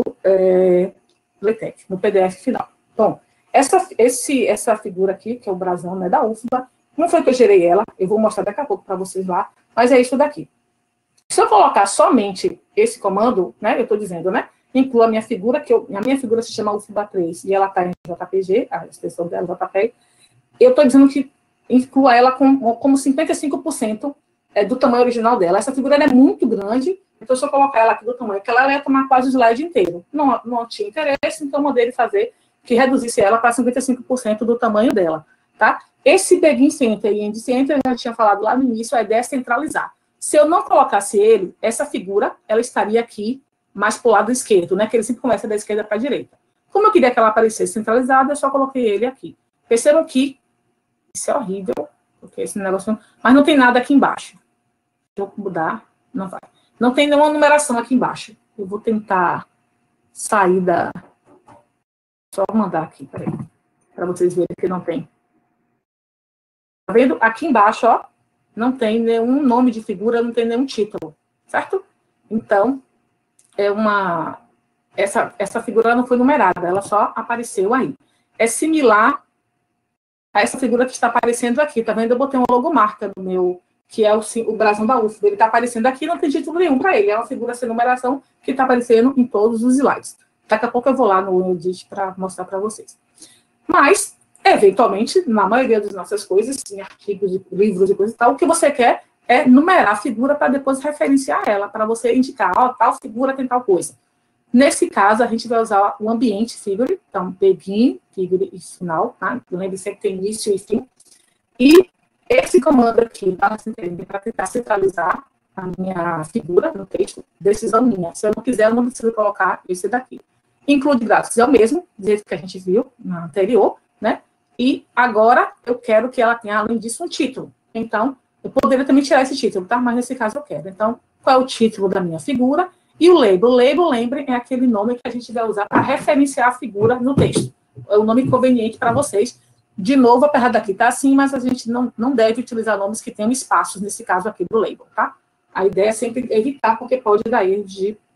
S2: LaTeX, no PDF final. Bom, essa figura aqui, que é o brasão, né, da UFBA, não foi que eu gerei ela, eu vou mostrar daqui a pouco para vocês lá, mas é isso daqui. Se eu colocar somente esse comando, né, eu estou dizendo, né, inclua a minha figura, a minha figura se chama UFBA 3 e ela está em JPG, a extensão dela é JPEG, eu estou dizendo que inclua ela como 55% do tamanho original dela. Essa figura é muito grande, então se eu colocar ela aqui do tamanho que ela ia tomar quase o slide inteiro. Não tinha interesse, então eu mandei ele fazer que reduzisse ela para 55% do tamanho dela, tá? Esse begin center e end center, eu já tinha falado lá no início, a ideia é centralizar. Se eu não colocasse ele, essa figura, ela estaria aqui, mais para o lado esquerdo, né? Que ele sempre começa da esquerda para a direita. Como eu queria que ela aparecesse centralizada, eu só coloquei ele aqui. Percebam que isso é horrível, porque esse negócio... Mas não tem nada aqui embaixo. Deixa eu mudar, não vai. Não tem nenhuma numeração aqui embaixo. Eu vou tentar sair da... Só mandar aqui, peraí, para vocês verem que não tem. Tá vendo? Aqui embaixo, ó, não tem nenhum nome de figura, não tem nenhum título, certo? Então, essa figura não foi numerada, ela só apareceu aí. É similar a essa figura que está aparecendo aqui, tá vendo? Eu botei uma logomarca no meu, que é o brasão da UFBA. Ele está aparecendo aqui, não tem título nenhum para ele. É uma figura sem numeração que está aparecendo em todos os slides. Daqui a pouco eu vou lá no Edit para mostrar para vocês. Mas, eventualmente, na maioria das nossas coisas, em artigos, livros e coisas e tal, o que você quer é numerar a figura para depois referenciar ela, para você indicar, ó, tal figura tem tal coisa. Nesse caso, a gente vai usar o ambiente figure, então, begin, figure e final, tá? Lembre sempre que tem início e fim. E esse comando aqui, para tentar centralizar a minha figura no texto, decisão minha. Se eu não quiser, eu não preciso colocar esse daqui. Include gráficos é o mesmo, do jeito que a gente viu na anterior, né? E agora eu quero que ela tenha, além disso, um título. Então, eu poderia também tirar esse título, tá? Mas nesse caso eu quero. Então, qual é o título da minha figura? E o label. O label, lembrem, é aquele nome que a gente vai usar para referenciar a figura no texto. É o nome conveniente para vocês. De novo, apesar daqui tá assim, mas a gente não deve utilizar nomes que tenham espaços, nesse caso aqui do label, tá? A ideia é sempre evitar, porque pode dar erro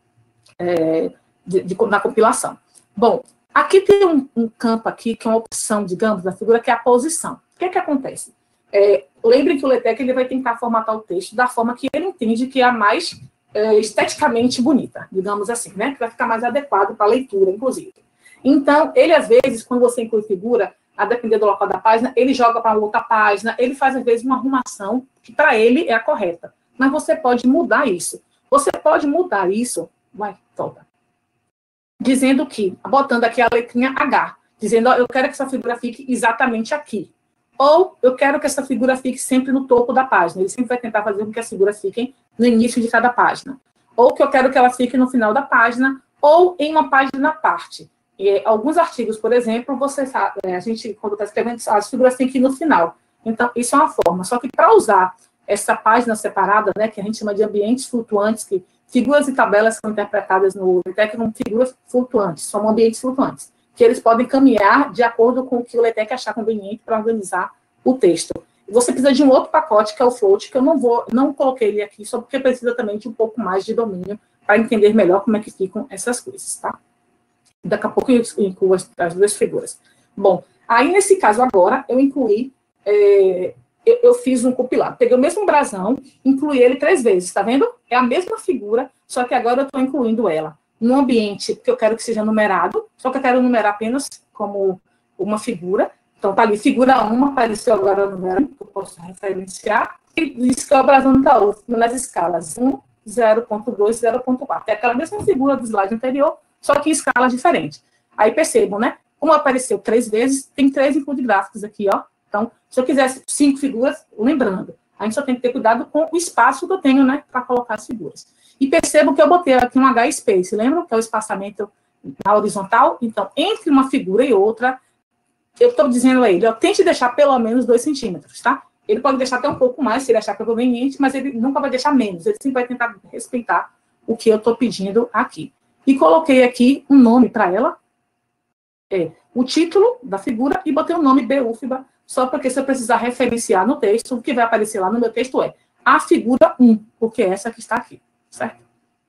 S2: na compilação. Bom, aqui tem um campo aqui, que é uma opção, digamos, da figura, que é a posição. O que é que acontece? Lembrem que o LaTeX ele vai tentar formatar o texto da forma que ele entende que é a mais esteticamente bonita, digamos assim, né? Que vai ficar mais adequado para a leitura, inclusive. Então, ele, às vezes, quando você inclui figura, a depender do local da página, ele joga para outra página, ele faz, às vezes, uma arrumação que, para ele, é a correta. Mas você pode mudar isso. Você pode mudar isso, dizendo que, botando aqui a letrinha H, dizendo, ó, eu quero que essa figura fique exatamente aqui. Ou eu quero que essa figura fique sempre no topo da página. Ele sempre vai tentar fazer com que as figuras fiquem no início de cada página. Ou que eu quero que ela fique no final da página, ou em uma página à parte. E, alguns artigos, por exemplo, você sabe, a gente, quando está escrevendo, as figuras têm que ir no final. Então, isso é uma forma. Só que para usar essa página separada, né, que a gente chama de ambientes flutuantes, que figuras e tabelas são interpretadas no LaTeX como figuras flutuantes, são ambientes flutuantes, que eles podem caminhar de acordo com o que o LaTeX achar conveniente para organizar o texto. Você precisa de um outro pacote, que é o Float, que eu não coloquei ele aqui, só porque precisa também de um pouco mais de domínio para entender melhor como é que ficam essas coisas, tá? Daqui a pouco eu incluo as duas figuras. Bom, aí nesse caso agora, eu incluí, eu fiz um compilado. Peguei o mesmo brasão, incluí ele 3 vezes, tá vendo? É a mesma figura, só que agora eu estou incluindo ela no ambiente que eu quero que seja numerado, só que eu quero numerar apenas como uma figura. Então, tá ali, figura 1, apareceu agora o número, que eu posso referenciar, e diz que o brasão está nas escalas 1, 0.2, 0.4. É aquela mesma figura do slide anterior, só que em escalas diferentes. Aí percebam, né? Como apareceu 3 vezes, tem 3 include gráficos aqui, ó. Então, se eu quisesse 5 figuras, lembrando, a gente só tem que ter cuidado com o espaço que eu tenho, né, para colocar as figuras. E percebam que eu botei aqui um H-space, lembram? Que é o espaçamento na horizontal. Então, entre uma figura e outra, eu estou dizendo a ele, ó, tente deixar pelo menos 2 centímetros, tá? Ele pode deixar até um pouco mais, se ele achar que é conveniente, mas ele nunca vai deixar menos. Ele sempre vai tentar respeitar o que eu estou pedindo aqui. E coloquei aqui um nome para ela, o título da figura, e botei o nome BUFBA, só porque se eu precisar referenciar no texto, o que vai aparecer lá no meu texto é a figura 1, porque é essa que está aqui, certo?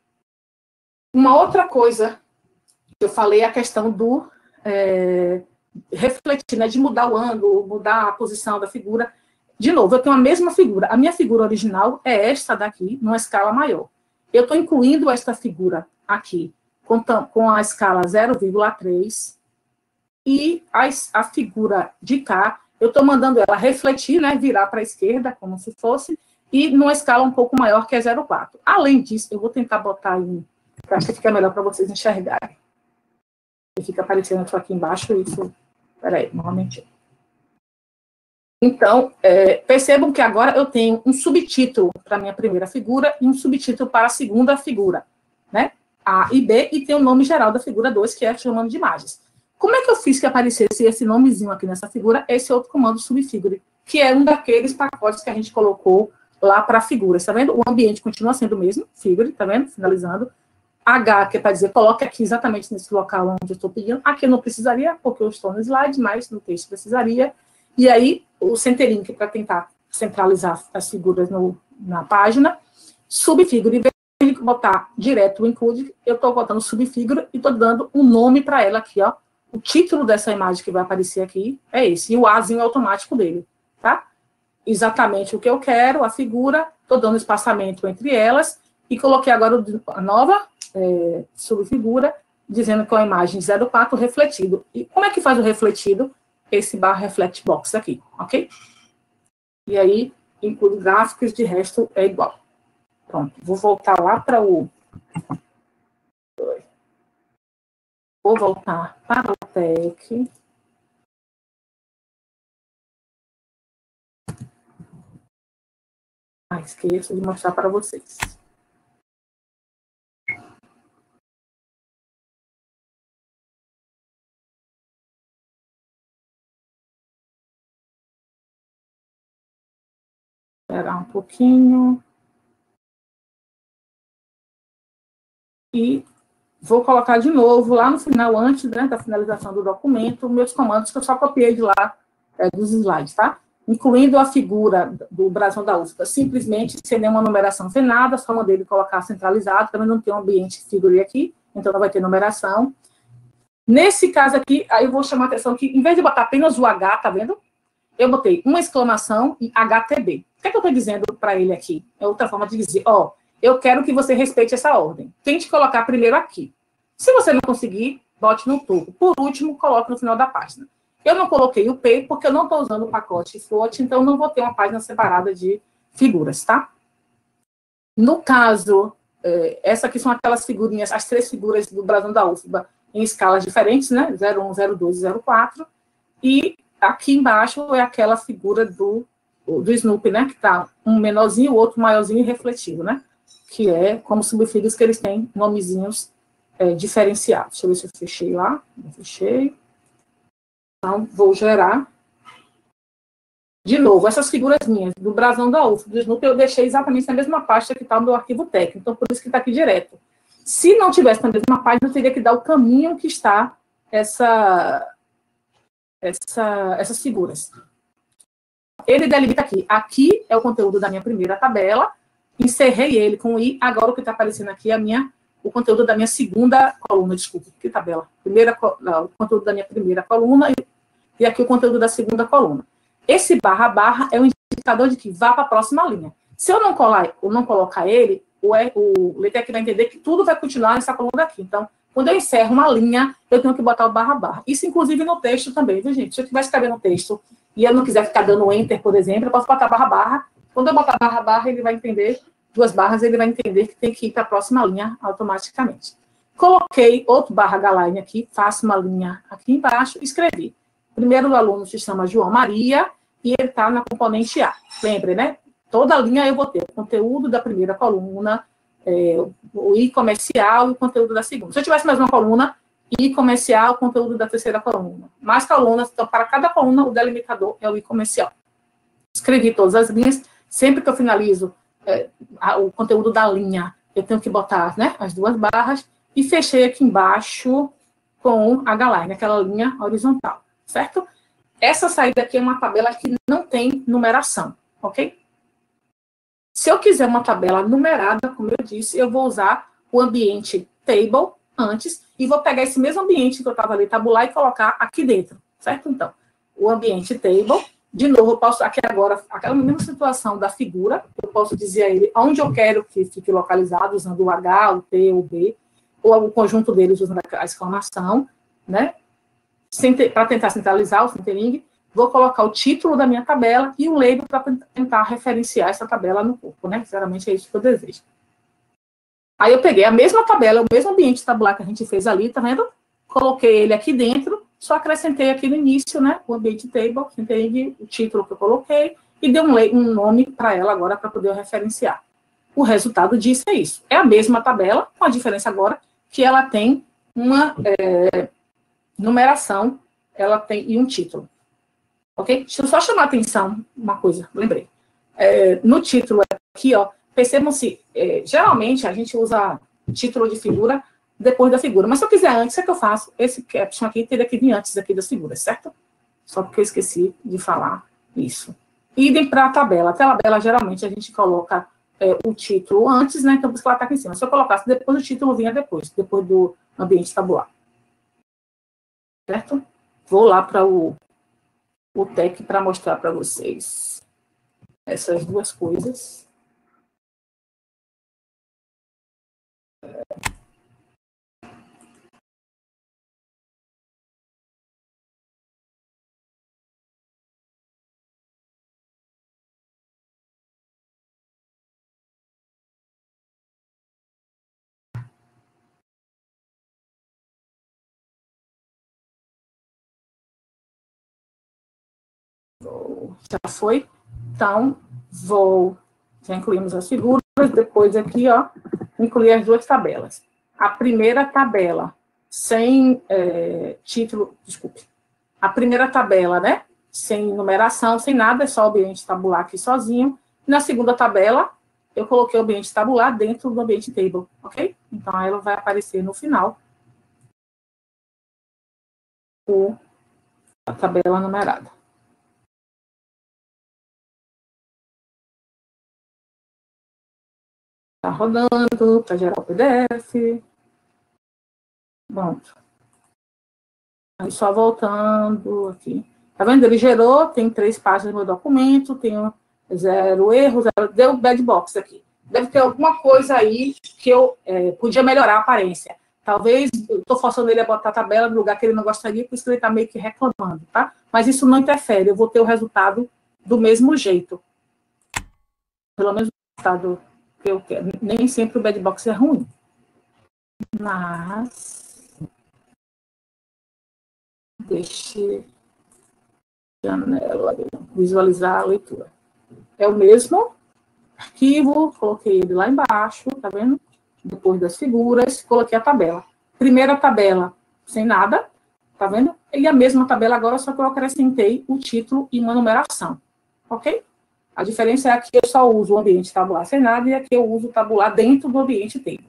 S2: Uma outra coisa que eu falei é a questão do refletir, né, de mudar o ângulo, mudar a posição da figura. De novo, eu tenho a mesma figura. A minha figura original é esta daqui, numa escala maior. Eu estou incluindo esta figura aqui com a escala 0,3 e a figura de cá, eu estou mandando ela refletir, né, virar para a esquerda, como se fosse, e numa escala um pouco maior, que é 0,4. Além disso, eu vou tentar botar em... Acho que fica melhor para vocês enxergarem. Fica aparecendo aqui embaixo isso. Peraí, novamente. Então, percebam que agora eu tenho um subtítulo para a minha primeira figura e um subtítulo para a segunda figura, né? A e B, e tem o nome geral da figura 2, que é chamando de imagens. Como é que eu fiz que aparecesse esse nomezinho aqui nessa figura? Esse outro comando subfigure, que é um daqueles pacotes que a gente colocou lá para figuras, tá vendo? O ambiente continua sendo o mesmo, figure, tá vendo? Finalizando. H, que é para dizer, coloque aqui exatamente nesse local onde eu estou pedindo. Aqui eu não precisaria, porque eu estou no slide, mas no texto precisaria. E aí, o centering, que é para tentar centralizar as figuras na página. Subfigure, em vez de botar direto o include, eu estou botando subfigure e estou dando um nome para ela aqui, ó. O título dessa imagem que vai aparecer aqui é esse, e o Azinho automático dele, tá? Exatamente o que eu quero, a figura, estou dando espaçamento entre elas, e coloquei agora a nova subfigura, dizendo que é uma imagem 04 refletido. E como é que faz o refletido? Esse bar reflect box aqui, ok? E aí, inclui gráficos, de resto é igual. Pronto, vou voltar lá para o... Vou voltar para o TEC. Esqueço de mostrar para vocês. Esperar um pouquinho. E vou colocar de novo, lá no final, antes, né, da finalização do documento, meus comandos que eu só copiei de lá, dos slides, tá? Incluindo a figura do brasão da UFBA, simplesmente, sem nenhuma numeração, sem nada, só mandei ele colocar centralizado, também não tem um ambiente figure aqui, então não vai ter numeração. Nesse caso aqui, aí eu vou chamar a atenção que, em vez de botar apenas o H, tá vendo? Eu botei uma exclamação e HTB. O que é que eu estou dizendo para ele aqui? É outra forma de dizer, ó, eu quero que você respeite essa ordem. Tente colocar primeiro aqui. Se você não conseguir, bote no topo. Por último, coloque no final da página. Eu não coloquei o P, porque eu não estou usando o pacote float, então não vou ter uma página separada de figuras, tá? No caso, essa aqui são aquelas figurinhas, as 3 figuras do brasão da UFBA, em escalas diferentes, né? 01, 02 e 04. E aqui embaixo é aquela figura do Snoopy, né? Que está um menorzinho, o outro maiorzinho e refletido, né? Que é como subfigures que eles têm nomezinhos diferenciados. Deixa eu ver se eu fechei lá. Não fechei. Então, vou gerar. De novo, essas figuras minhas, do brasão da UF, do Snoopy, eu deixei exatamente na mesma pasta que está no meu arquivo técnico. Então, por isso que está aqui direto. Se não tivesse na mesma página, eu teria que dar o caminho que está essas figuras. Ele delimita aqui. Aqui é o conteúdo da minha primeira tabela. Encerrei ele com o I. Agora o que está aparecendo aqui é o conteúdo da minha segunda coluna. Desculpa, que tabela? O conteúdo da minha primeira coluna e aqui o conteúdo da segunda coluna. Esse barra é um indicador de que vá para a próxima linha. Se eu não colocar ele, o LaTeX vai entender que tudo vai continuar nessa coluna aqui. Então, quando eu encerro uma linha, eu tenho que botar o barra. Isso, inclusive, no texto também, viu, gente? Se eu estiver escrevendo um texto e eu não quiser ficar dando enter, por exemplo, eu posso botar barra. Quando eu botar barra, ele vai entender, 2 barras, ele vai entender que tem que ir para a próxima linha automaticamente. Coloquei outro barra H-line aqui, faço uma linha aqui embaixo, escrevi. Primeiro, o aluno se chama João Maria e ele está na componente A. Lembre, né? Toda linha eu vou ter o conteúdo da primeira coluna, o I comercial e o conteúdo da segunda. Se eu tivesse mais uma coluna, I comercial, conteúdo da terceira coluna. Mais colunas, então, para cada coluna, o delimitador é o I comercial. Escrevi todas as linhas. Sempre que eu finalizo o conteúdo da linha, eu tenho que botar, né, as 2 barras e fechei aqui embaixo com a H-line, aquela linha horizontal, certo? Essa saída aqui é uma tabela que não tem numeração, ok? Se eu quiser uma tabela numerada, como eu disse, eu vou usar o ambiente table antes e vou pegar esse mesmo ambiente que eu estava ali, tabular, e colocar aqui dentro, certo? Então, o ambiente table, de novo, eu posso, aqui agora, aquela mesma situação da figura, eu posso dizer a ele onde eu quero que fique localizado, usando o H, o T, o B, ou o conjunto deles usando a exclamação, né? Para tentar centralizar o centering, vou colocar o título da minha tabela e o label para tentar referenciar essa tabela no corpo, né? Geralmente é isso que eu desejo. Aí eu peguei a mesma tabela, o mesmo ambiente tabular que a gente fez ali, tá vendo? Coloquei ele aqui dentro, só acrescentei aqui no início, né? O ambiente table, centering, o título que eu coloquei, e dei um nome para ela agora para poder referenciar. O resultado disso é isso. É a mesma tabela, com a diferença agora que ela tem uma numeração, ela tem e um título. Ok? Deixa eu só chamar a atenção uma coisa, lembrei. No título aqui, ó, percebam se, geralmente a gente usa título de figura depois da figura, mas se eu quiser antes, é que eu faço. Esse caption aqui teria que vir antes aqui das figuras, certo? Só porque eu esqueci de falar isso. Idem para a tabela. A tabela, geralmente, a gente coloca o título antes, né? Então, por isso que ela está aqui em cima. Se eu colocasse depois, o título vinha depois do ambiente tabular. Certo? Vou lá para o TEC para mostrar para vocês essas 2 coisas. Já foi? Então, já incluímos as figuras, depois aqui, ó, incluir as duas tabelas. A primeira tabela, sem título, desculpe. A primeira tabela, né, sem numeração, sem nada, é só o ambiente tabular aqui sozinho. Na segunda tabela, eu coloquei o ambiente tabular dentro do ambiente table, ok? Então, ela vai aparecer no final, a tabela numerada. Está rodando para gerar o PDF. Pronto. Aí só voltando aqui. Tá vendo? Ele gerou, tem 3 páginas no meu documento, tem 0 erros, deu bad box aqui. Deve ter alguma coisa aí que eu podia melhorar a aparência. Talvez eu estou forçando ele a botar a tabela no lugar que ele não gostaria, por isso que ele está meio que reclamando, tá? Mas isso não interfere, eu vou ter o resultado do mesmo jeito. Pelo menos o resultado que eu quero. Nem sempre o bad box é ruim. Mas deixe janela, visualizar a leitura. É o mesmo arquivo, coloquei ele lá embaixo, tá vendo? Depois das figuras, coloquei a tabela. Primeira tabela, sem nada, tá vendo? E a mesma tabela agora, só que eu acrescentei o título e uma numeração, ok? A diferença é que eu só uso o ambiente tabular sem nada e aqui eu uso o tabular dentro do ambiente table.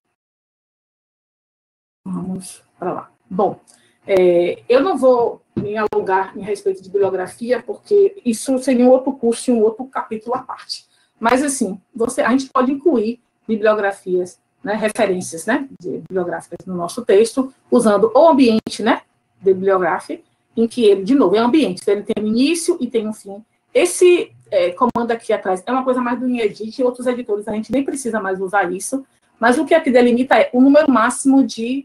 S2: Vamos para lá. Bom, eu não vou me alongar em respeito de bibliografia, porque isso seria um outro curso e um outro capítulo à parte. Mas, assim, a gente pode incluir bibliografias, né, referências, né, bibliográficas no nosso texto, usando o ambiente, né, bibliográfico, em que ele, de novo, é um ambiente, então ele tem um início e tem um fim. Esse comando aqui atrás é uma coisa mais do Inedit, e outros editores a gente nem precisa mais usar isso, mas o que aqui delimita é o número máximo de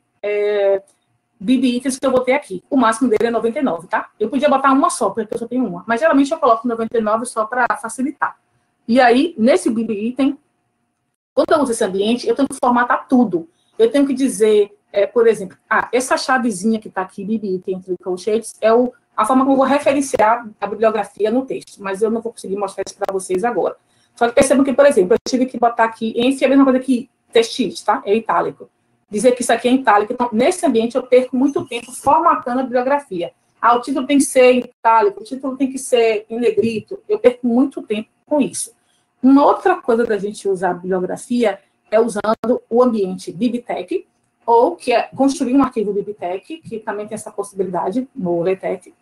S2: BB-itens que eu botei aqui. O máximo dele é 99, tá? Eu podia botar uma só, porque eu só tenho uma, mas geralmente eu coloco 99 só para facilitar. E aí, nesse BB-item, quando eu uso esse ambiente, eu tenho que formatar tudo. Eu tenho que dizer, por exemplo, essa chavezinha que está aqui, BB-item entre colchetes, é a forma como eu vou referenciar a bibliografia no texto, mas eu não vou conseguir mostrar isso para vocês agora. Só que percebam que, por exemplo, eu tive que botar aqui, esse é a mesma coisa que text-it, tá? É itálico. Dizer que isso aqui é itálico. Então, nesse ambiente, eu perco muito tempo formatando a bibliografia. O título tem que ser em itálico, o título tem que ser em negrito. Eu perco muito tempo com isso. Uma outra coisa da gente usar a bibliografia é usando o ambiente BibTeX, ou que é construir um arquivo BibTeX, que também tem essa possibilidade no LaTeX,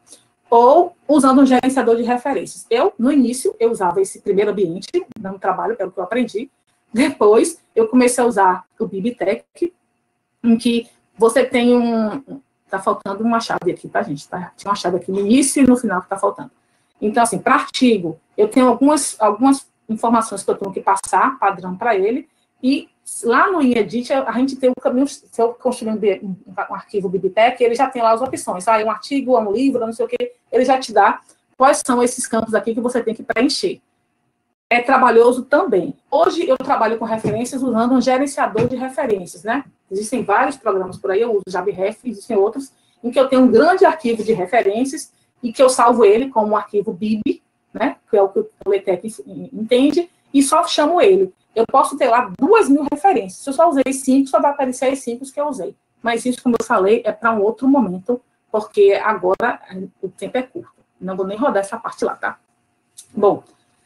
S2: ou usando um gerenciador de referências. No início, eu usava esse primeiro ambiente, dando trabalho, pelo que eu aprendi. Depois, eu comecei a usar o BibTeX, em que você tem tá faltando uma chave aqui, tá, gente? Tá? Tinha uma chave aqui no início e no final que tá faltando. Então, assim, para artigo, eu tenho algumas informações que eu tenho que passar, padrão para ele, e lá no Inedit, a gente tem o caminho, se eu construir um arquivo BibTeX, ele já tem lá as opções, é um artigo, é um livro, não sei o quê, ele já te dá quais são esses campos aqui que você tem que preencher. É trabalhoso também. Hoje eu trabalho com referências usando um gerenciador de referências, né? Existem vários programas por aí, eu uso o JabRef, existem outros, em que eu tenho um grande arquivo de referências e que eu salvo ele como um arquivo BIB, né? Que é o que o LaTeX entende, e só chamo ele. Eu posso ter lá 2.000 referências. Se eu só usei 5, só vai aparecer as 5 que eu usei. Mas isso, como eu falei, é para um outro momento, porque agora o tempo é curto. Não vou nem rodar essa parte lá, tá? Bom,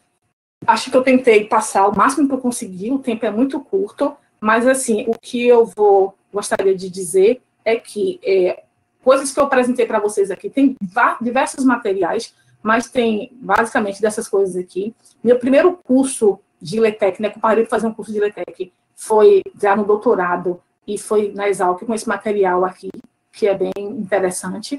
S2: acho que eu tentei passar o máximo que eu consegui, o tempo é muito curto, mas, assim, o que eu gostaria de dizer é que coisas que eu apresentei para vocês aqui, tem diversos materiais, mas tem, basicamente, dessas coisas aqui. Meu primeiro curso de LaTeX, né, que eu parei de fazer um curso de LaTeX, foi já no doutorado, e foi na Exalc com esse material aqui, que é bem interessante.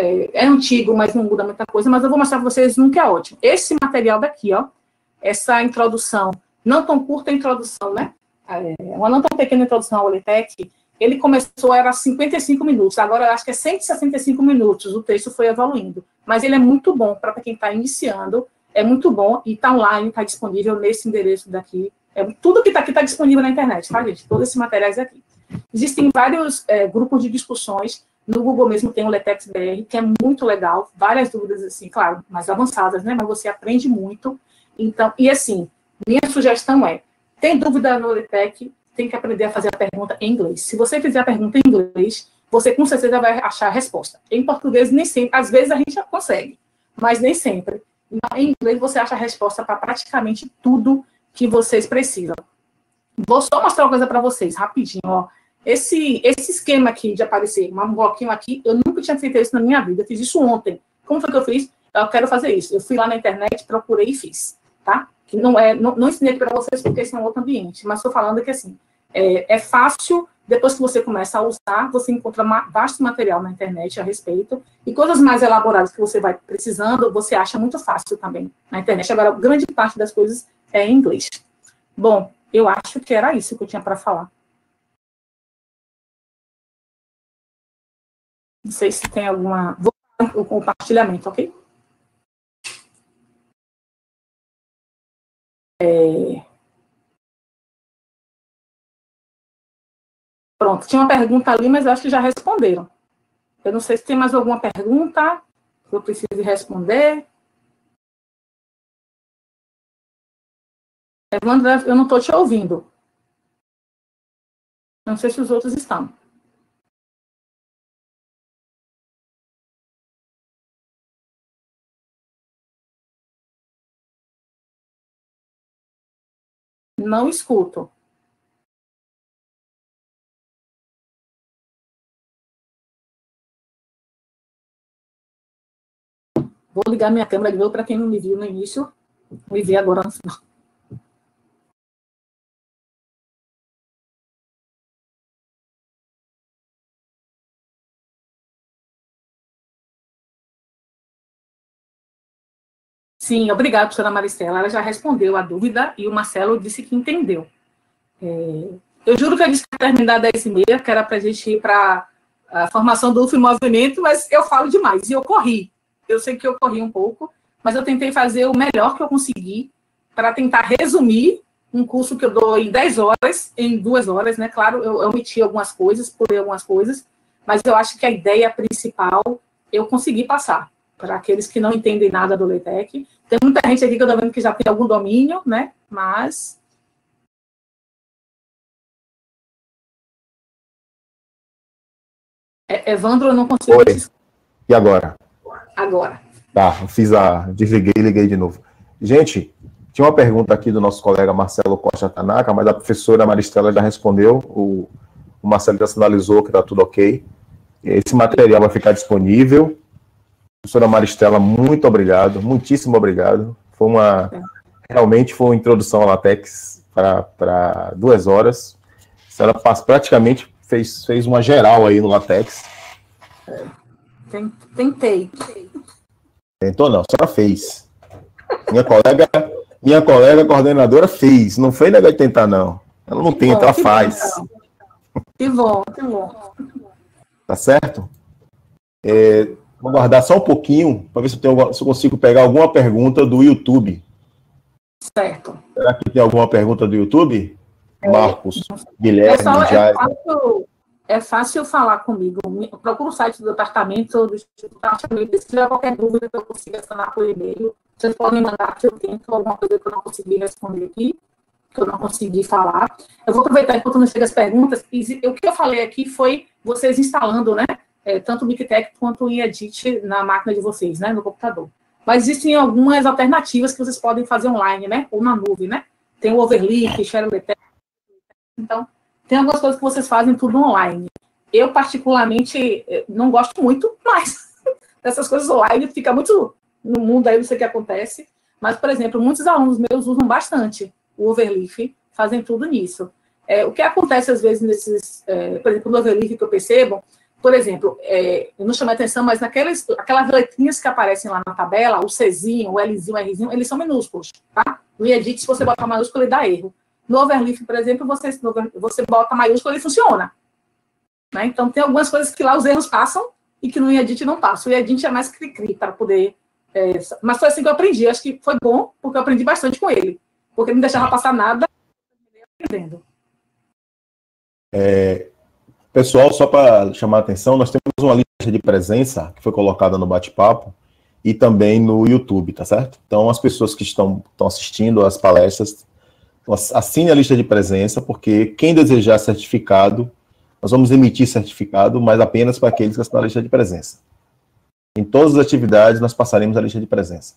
S2: É antigo, mas não muda muita coisa, mas eu vou mostrar para vocês um que é ótimo. Esse material daqui, ó, essa introdução, não tão curta a introdução, né? Uma não tão pequena introdução ao LaTeX, ele começou, era 55 minutos, agora eu acho que é 165 minutos, o texto foi evoluindo. Mas ele é muito bom para quem está iniciando, é muito bom, e está online, está disponível nesse endereço daqui. Tudo que está aqui está disponível na internet, tá, gente? Todos esses materiais aqui. Existem vários grupos de discussões No Google mesmo tem o LeTeX BR, que é muito legal, várias dúvidas, assim, claro, mais avançadas, né? Mas você aprende muito. Então, e assim, minha sugestão é, tem dúvida no LeTeX, tem que aprender a fazer a pergunta em inglês. Se você fizer a pergunta em inglês, você com certeza vai achar a resposta. Em português, nem sempre, às vezes a gente já consegue, mas nem sempre. Em inglês, você acha a resposta para praticamente tudo que vocês precisam. Vou só mostrar uma coisa para vocês, rapidinho, ó. Esse esquema aqui de aparecer um bloquinho aqui, eu nunca tinha feito isso na minha vida. Eu fiz isso ontem. Como foi que eu fiz? Eu quero fazer isso. Eu fui lá na internet, procurei e fiz, tá? Que não ensinei para vocês porque esse é um outro ambiente, mas estou falando que, assim, é fácil, depois que você começa a usar, você encontra vasto material na internet a respeito, e coisas mais elaboradas que você vai precisando, você acha muito fácil também na internet. Agora, grande parte das coisas é em inglês. Bom, eu acho que era isso que eu tinha para falar. Não sei se tem alguma... Vou fazer o compartilhamento, ok? Pronto, tinha uma pergunta ali, mas eu acho que já responderam. Eu não sei se tem mais alguma pergunta que eu precise responder. Evandra, eu não estou te ouvindo. Não sei se os outros estão. Não escuto. Vou ligar minha câmera de novo para quem não me viu no início. Me vê agora no final. Sim, obrigada, professora Maristela. Ela já respondeu a dúvida e o Marcelo disse que entendeu. Eu juro que eu disse que ia terminar 10h30, que era para a gente ir para a formação do UF em movimento, mas eu falo demais. E eu corri. Eu sei que eu corri um pouco, mas eu tentei fazer o melhor que eu consegui para tentar resumir um curso que eu dou em 10 horas, em 2 horas, né? Claro, eu omiti algumas coisas, pulei algumas coisas, mas eu acho que a ideia principal eu consegui passar para aqueles que não entendem nada do LeTeX. Tem muita gente aqui que eu estou vendo que já tem algum domínio, né? Mas... Evandro, eu não consigo...
S1: Oi. E agora?
S2: Agora.
S1: Tá, desliguei e liguei de novo. Gente, tinha uma pergunta aqui do nosso colega Marcelo Costa Tanaka, mas a professora Maristela já respondeu, o Marcelo já sinalizou que está tudo ok. Esse material vai ficar disponível. Professora Maristela, muito obrigado, muitíssimo obrigado. Realmente foi uma introdução ao LaTeX para 2 horas. A senhora praticamente fez uma geral aí no LaTeX.
S2: Tentei.
S1: Tentou não, a senhora fez. Minha colega coordenadora fez, não foi negócio de tentar não. Ela não tenta, ela faz.
S2: Que bom.
S1: Tá certo? Vou guardar só um pouquinho para ver se eu consigo pegar alguma pergunta do YouTube.
S2: Certo.
S1: Será que tem alguma pergunta do YouTube? Marcos, Guilherme, Jair.
S2: É fácil falar comigo. Procura o site do departamento do Instituto. Se tiver qualquer dúvida que eu consiga sanar por e-mail, vocês podem mandar que eu tento alguma coisa que eu não consegui responder aqui, que eu não consegui falar. Eu vou aproveitar enquanto não chega as perguntas. E o que eu falei aqui foi vocês instalando, né? Tanto o BigTech quanto o Edit na máquina de vocês, né? No computador. Mas existem algumas alternativas que vocês podem fazer online, né? Ou na nuvem, né? Tem o Overleaf, Share LeTeX. Então, tem algumas coisas que vocês fazem tudo online. Eu, particularmente, não gosto muito, mas dessas coisas online fica muito no mundo aí, não sei o que acontece. Mas, por exemplo, muitos alunos meus usam bastante o Overleaf, fazem tudo nisso. O que acontece, às vezes, por exemplo, no Overleaf que eu percebo, por exemplo, eu não chamei atenção, mas aquelas letrinhas que aparecem lá na tabela, o Czinho, o Lzinho, o Rzinho, eles são minúsculos, tá? No Edit, se você botar maiúsculo, ele dá erro. No Overleaf, por exemplo, você bota maiúsculo e funciona. Né? Então, tem algumas coisas que lá os erros passam e que no Edit não passam. O Edit é mais cri-cri para poder... mas foi assim que eu aprendi. Acho que foi bom, porque eu aprendi bastante com ele. Porque não deixava passar nada, aprendendo.
S1: Pessoal, só para chamar a atenção, nós temos uma lista de presença que foi colocada no bate-papo e também no YouTube, tá certo? Então, as pessoas que estão assistindo às palestras, assine a lista de presença, porque quem desejar certificado, nós vamos emitir certificado, mas apenas para aqueles que estão na lista de presença. Em todas as atividades, nós passaremos a lista de presença.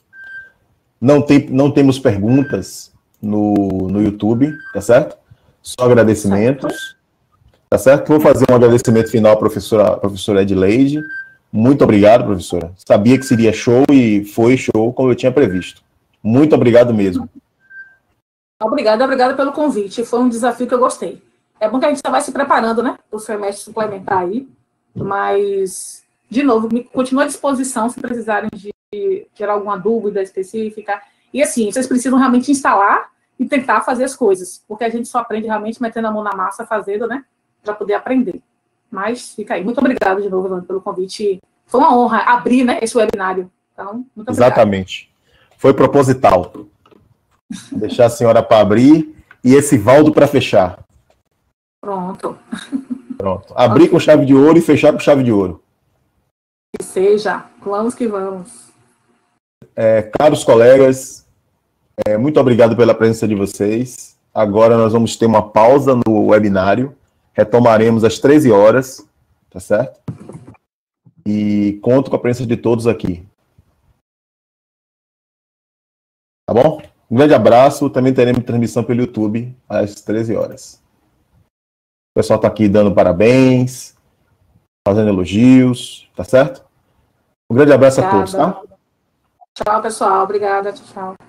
S1: Não temos perguntas no YouTube, tá certo? Só agradecimentos, tá certo? Vou fazer um agradecimento final à professora Edileide. Muito obrigado, professora. Sabia que seria show e foi show como eu tinha previsto. Muito obrigado mesmo.
S2: Obrigada pelo convite. Foi um desafio que eu gostei. É bom que a gente já vai se preparando, né? Para o semestre suplementar aí. Mas, de novo, continuo à disposição se precisarem de gerar alguma dúvida específica. E assim, vocês precisam realmente instalar e tentar fazer as coisas. Porque a gente só aprende realmente metendo a mão na massa, fazendo, né? Para poder aprender. Mas fica aí. Muito obrigada de novo, Evandro, pelo convite. Foi uma honra abrir, né, esse webinário. Então, muito obrigada.
S1: Exatamente. Foi proposital. Deixar a senhora para abrir e esse Valdo para fechar.
S2: Pronto.
S1: Abrir com chave de ouro e fechar com chave de ouro.
S2: Que seja. Vamos que vamos.
S1: Caros colegas, muito obrigado pela presença de vocês. Agora nós vamos ter uma pausa no webinário. Retomaremos às 13 horas, tá certo? E conto com a presença de todos aqui. Tá bom? Um grande abraço. Também teremos transmissão pelo YouTube às 13 horas. O pessoal está aqui dando parabéns, fazendo elogios, tá certo? Um grande abraço a todos, tá?
S2: Tchau, pessoal. Obrigada. Tchau.